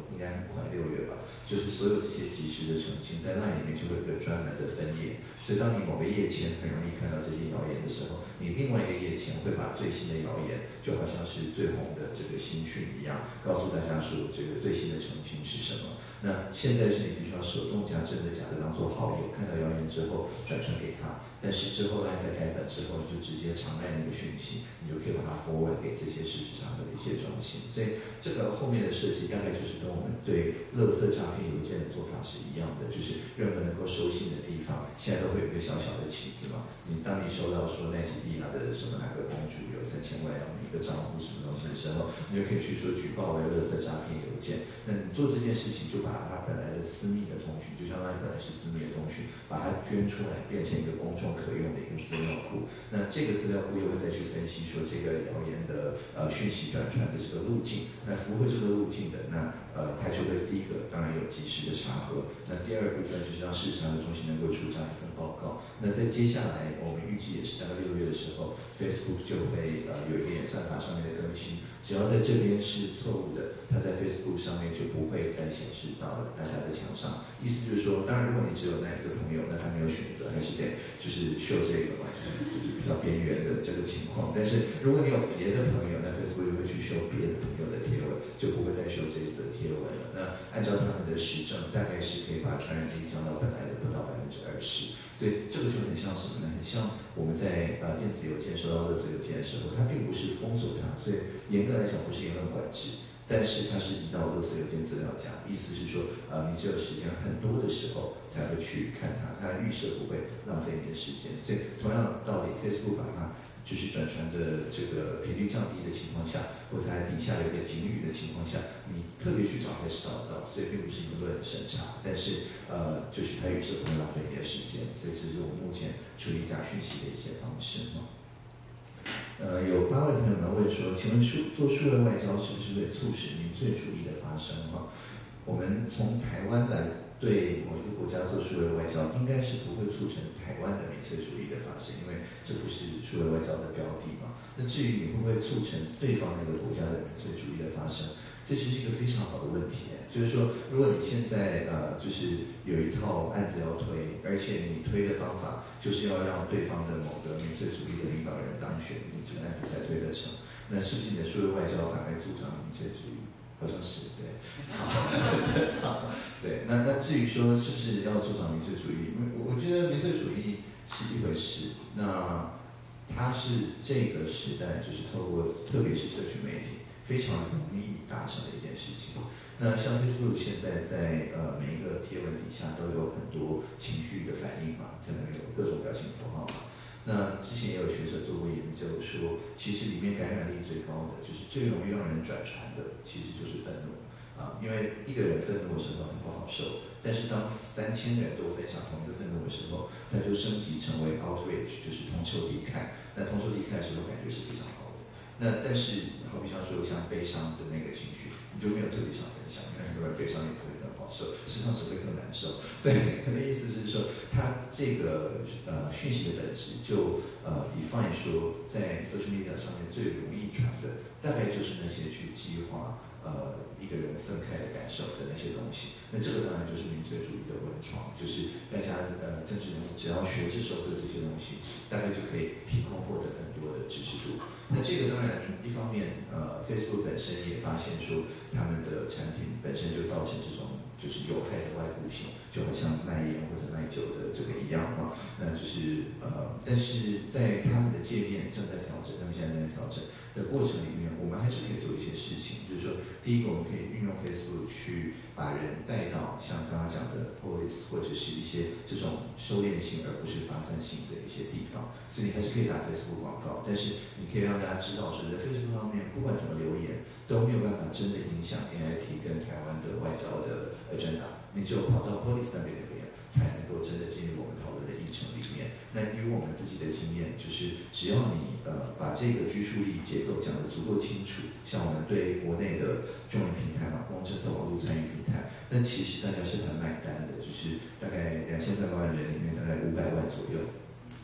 应该很快六月吧，就是所有这些即时的澄清，在 LINE 里面就会有一个专门的分页，所以当你某个页前很容易看到这些谣言的时候，你另外一个页前会把最新的谣言，就好像是最红的这个新讯一样，告诉大家说这个最新的澄清是什么。那现在是你必须要手动将真的假的当做好友，看到谣言之后转传给他，但是之后 LINE 在改版之后，你就直接长按那个讯息，你就可以把它 forward 给这些事实上的一些中心。所以这个后面的设计大概就是跟我们对垃圾诈骗邮件的做法是一样的，就是任何能够收信的地方，现在都会有一个小小的旗子嘛。你当你收到说奈及利亚的什么哪个公主有三千万要一个账户什么东西的时候，你就可以去说举报为垃圾诈骗邮件。那你做这件事情，就把它本来的私密的通讯，就相当于本来是私密的通讯，把它捐出来，变成一个公众可用的一个资料库。那这个资料库又会再去分析说这个谣言的呃讯息转传的这个路径，那符合这个路径的，那呃它就会第一个当然有及时的查核，那第二部分就是让市场的中心能够出这样一份报告。那在接下来我们预计也是大概六月的时候 ，Facebook 就会呃有一个演算法上面的更新，只要在这边是错误的，它在 Facebook 上面就不会再显示到了大家的墙上。意思就是说，当然如果你只有那一个朋友，那他没有选择，还是得就是秀这个嘛，就是比较边缘的这个情况。但是如果你有别的朋友，那 Facebook 就会去秀别的朋友的贴文，就不会再秀这一则贴文了。那按照他们的实证，大概是可以把传染力降到本来的不到百分之二十。所以这个就很像什么呢？很像我们在呃电子邮件收到垃圾邮件的时候，它并不是封锁它，所以严格来讲不是言论管制。但是它是移到垃圾邮件资料夹，意思是说，呃，你只有时间很多的时候才会去看它，它预设不会浪费你的时间。所以同样的道理 ，Facebook 把它就是转传的这个频率降低的情况下，或者在底下有一个警语的情况下，你特别去找还是找得到，所以并不是言论审查，但是呃，就是它预设不会浪费你的时间，所以这是我们目前处理假讯息的一些方式哈。呃，有八位朋友们问说，请问数做数位外交是不是会促使民粹主义的发生？哈，我们从台湾来对某一个国家做数位外交，应该是不会促成台湾的民粹主义的发生，因为这不是数位外交的标的嘛。那至于你会不会促成对方那个国家的民粹主义的发生，这其实是一个非常好的问题。就是说，如果你现在呃，就是有一套案子要推，而且你推的方法就是要让对方的某个民粹主义的领导人当选，你这个案子才推得成，那是不是你的数位外交反而助长民粹主义？好像是对，好，对。那那至于说是不是要助长民粹主义，我我觉得民粹主义是一回事，那它是这个时代就是透过特别是社群媒体非常容易达成的一件事情。那像 Facebook 现在在呃每一个贴文底下都有很多情绪的反应嘛，可能有各种表情符号嘛。那之前也有学者做过研究说，其实里面感染力最高的，就是最容易让人转传的，其实就是愤怒啊。因为一个人愤怒的时候很不好受，但是当三千人都分享同一个愤怒的时候，它就升级成为 outrage， 就是同仇敌忾。那同仇敌忾的时候，感觉是非常好的。那但是好比像说像悲伤的那个情绪，你就没有特别想分享，因为很多人悲伤也不会更好受，事实上只会更难受。所以我的意思是说，它这个呃讯息的本质就呃 define 说，在 social media 上面最容易传的，大概就是那些去激化呃一个人愤慨的感受的那些东西。那这个当然就是民粹主义的温床，就是大家呃政治人物只要学着收割这些东西，大概就可以凭空获得很多的支持度。那这个当然一方面呃 Facebook 本身也发现说，他们的产品本身就造成这种就是有害的外部性，就好像卖烟或者卖酒的这个一样啊。那就是呃，但是在他们的界面正在调整，他们现在正在调整的过程里面，我们还是可以做一些事情，就是说，第一个我们可以运用 Facebook 去把人带到像刚刚讲的 Police 或者是一些这种收敛性而不是发散性的一些地方，所以你还是可以打 Facebook 广告，但是你可以让大家知道说，在 Facebook 上面不管怎么留言都没有办法真的影响 A I T 跟台湾的外交的 agenda， 你只有跑到 Police 那边留言，才能够真的进入我们讨论的议程里面。那以我们自己的经验，就是只要你呃把这个拘束力结构讲得足够清楚，像我们对国内的中文平台嘛，公共政策网络参与平台，那其实大家是很买单的，就是大概两千三百万人里面大概五百万左右。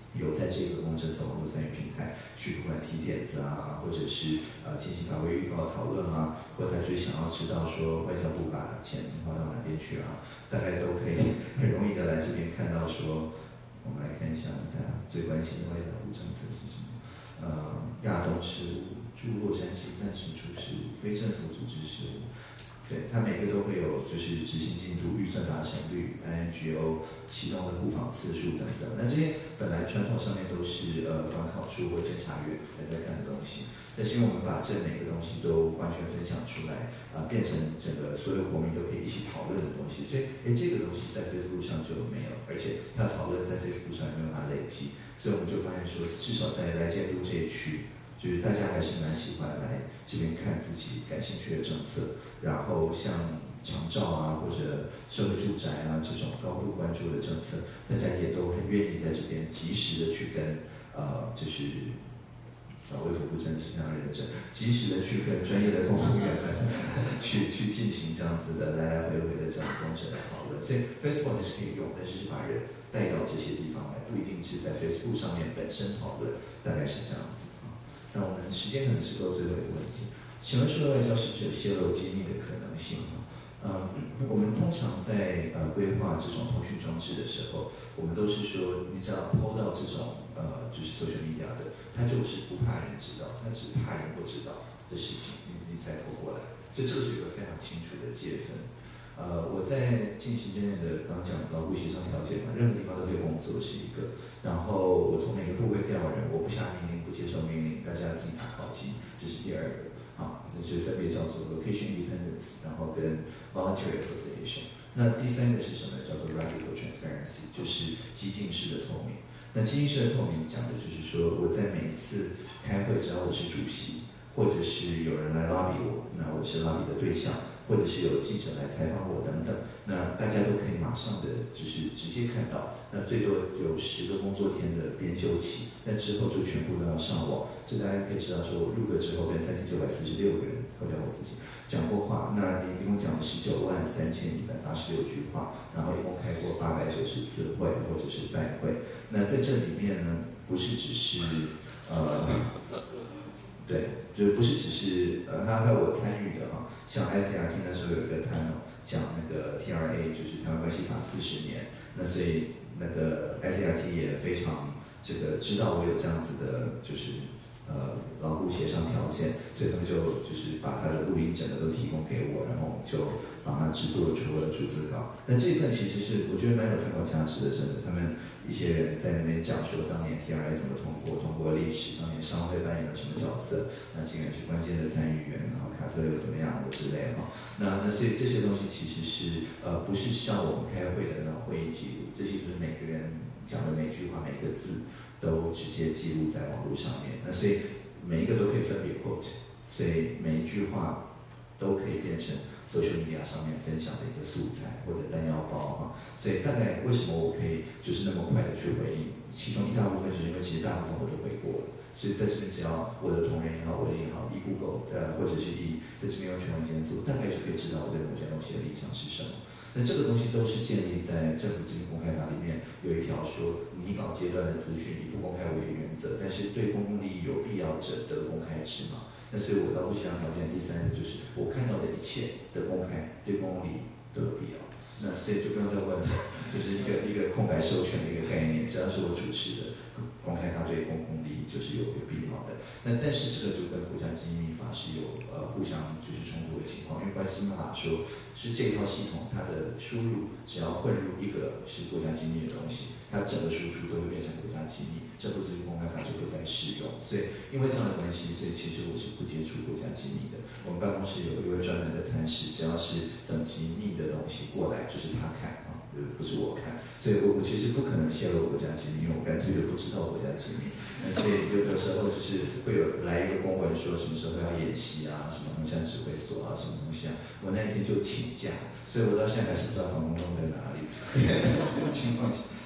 有在这个公政策网络参与平台去不管提点子啊，或者是呃进行法规预告讨论啊，或者他就是想要知道说外交部把钱花到哪边去啊，大概都可以很容易的来这边看到说，我们来看一下大家最关心的外交部政策是什么？呃，亚东事务、驻洛杉矶办事处事务、非政府组织事务。对，它每个都会有，就是执行进度、预算达成率、I N G O 启动的互访次数等等。那这些本来传统上面都是呃管考处或检察院才在看的东西，但是因为我们把这每个东西都完全分享出来，啊、呃，变成整个所有国民都可以一起讨论的东西，所以哎，这个东西在 Facebook 上就没有，而且它讨论在 Facebook 上也没有办法累积，所以我们就发现说，至少在来监督这一区。就是大家还是蛮喜欢来这边看自己感兴趣的政策，然后像长照啊或者社会住宅啊这种高度关注的政策，大家也都很愿意在这边及时的去跟呃就是呃卫福部真的是非常认真，及时的去跟专业的公务员们去去进行这样子的来来回回的这样公正的讨论，所以 Facebook 还是可以用，但是是把人带到这些地方来，不一定是在 Facebook 上面本身讨论，大概是这样子。那我们时间可能是够最后一个问题，请问数位外交是指有泄露机密的可能性吗？嗯，我们通常在呃规划这种通讯装置的时候，我们都是说，你只要 P O 到这种呃就是 social media 的，它就是不怕人知道，它只怕人不知道的事情，你你才 P O 过来，所以这个是一个非常清楚的界分。呃，我在进行这面的刚讲劳雇协商调解嘛，任何地方都可以工作是一个。然后我从每个部位调人，我不下命令，不接受命令，大家自己打考绩，这是第二个。好，那就分别叫做 location independence， 然后跟 voluntary association。那第三个是什么？叫做 radical transparency， 就是激进式的透明。那激进式的透明讲的就是说，我在每一次开会，只要我是主席，或者是有人来 lobby 我，那我是 lobby 的对象。或者是有记者来采访我等等，那大家都可以马上的就是直接看到，那最多有十个工作天的编修期，那之后就全部都要上网，所以大家可以知道说，我入阁之后跟三千九百四十六个人，扣掉我自己讲过话，那你一共讲了十九万三千一百八十六句话，然后一共开过八百九十次会或者是拜会，那在这里面呢，不是只是呃。对，就是不是只是呃，他还有我参与的哈，像 I C R T 那时候有一个 panel 讲那个 T R A， 就是台湾关系法四十年，那所以那个 I C R T 也非常这个知道我有这样子的，就是呃劳雇协商条件，所以他们就就是把他的录音整个都提供给我，然后就帮他制作出了逐字稿。那这一份其实是我觉得蛮有参考价值的，真的，他们一些人在那边讲说当年 T R A 怎么通过，通过历史，当年商会扮演了什么角色，那几个人是关键的参与员，然后卡特又怎么样的之类哈。那那所以这些东西其实是呃不是像我们开会的那种会议记录，这些就是每个人讲的每句话每个字都直接记录在网络上面。那所以每一个都可以分别 quote， 所以每一句话都可以变成 social media 上面分享的一个素材或者弹药包哈。所以大概为什么我可以就是那么快的去回应？其中一大部分就是因为其实大部分我都回过了。所以在这边只要我的同仁也好，我的也好，以 Google 呃或者是以在这边用全文检索，大概就可以知道我对某件东西的立场是什么。那这个东西都是建立在政府资讯公开法里面有一条说，拟稿阶段的资讯以不公开为原则，但是对公共利益有必要者得公开之嘛。那所以我到不协商条件第三个就是我看到的一切的公开对公共利益都有必要。那所以就不用再问了，就是一个一个空白授权的一个概念，只要是我主持的。公开它对公共利益就是有有必要的，那但是这个就跟国家机密法是有呃互相就是冲突的情况，因为国家机密法说是这套系统它的输入只要混入一个是国家机密的东西，它整个输出都会变成国家机密，政府资讯公开法就不再适用。所以因为这样的关系，所以其实我是不接触国家机密的。我们办公室有一位专门的参事，只要是等级密的东西过来，就是他看啊，不是我看。所以我我其实不可能泄露国家机密，因为我干脆就不知道国家机密。那所以有的时候就是会有来一个公文说什么时候要演习啊，什么衡山指挥所啊，什么东西啊，我那一天就请假，所以我到现在还是不知道防空洞在哪里。这个情况下，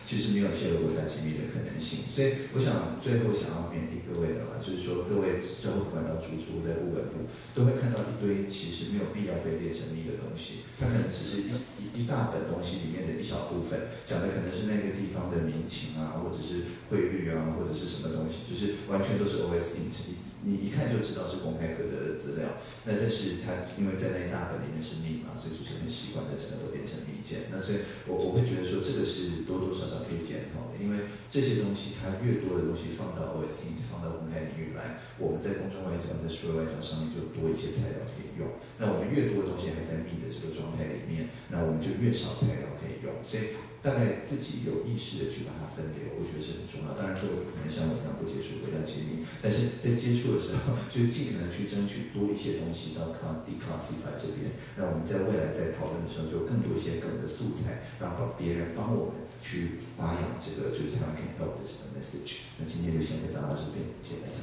其实没有泄露国家机密的可能性。所以我想最后想要勉励各位的啦，就是说各位之后不管到主厨在物本部，都会看到一堆其实没有必要被列成密的东西，它可能只是一一一大本东西里面的一小部分，讲的可能是那个地方的民情啊，或者是汇率啊，或者是什么东西，就是完全都是 O S int，你一看就知道是公开可得的资料。那但是它因为在那一大本里面是密码，所以就是很习惯的整个都变成密件。那所以我我会觉得说这个是多多少少可以检讨的，因为这些东西它越多的东西放到 O S int 放到公开领域来，我们在公众外交在数位外交上面就多一些材料可以用。那我们越多的东西还在密的这个状态里面，那我们就越少材料可以用。所以大概自己有意识的去把它分流，我觉得是很重要。当然，各位不可能像我一样不接触国家机密，但是在接触的时候，就是尽可能去争取多一些东西到 declassify 这边，让我们在未来在讨论的时候，就有更多一些梗的素材，让别人帮我们去发扬这个就是台湾 can help 的这个 message。那今天就先跟大家这边，谢谢大家。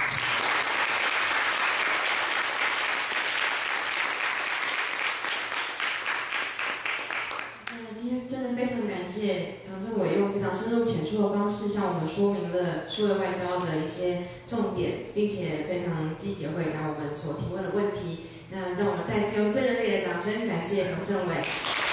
今天真的非常感谢唐政委用非常深入浅出的方式向我们说明了数位外交的一些重点，并且非常积极回答我们所提问的问题。那让我们再次用真人类的掌声感谢唐政委。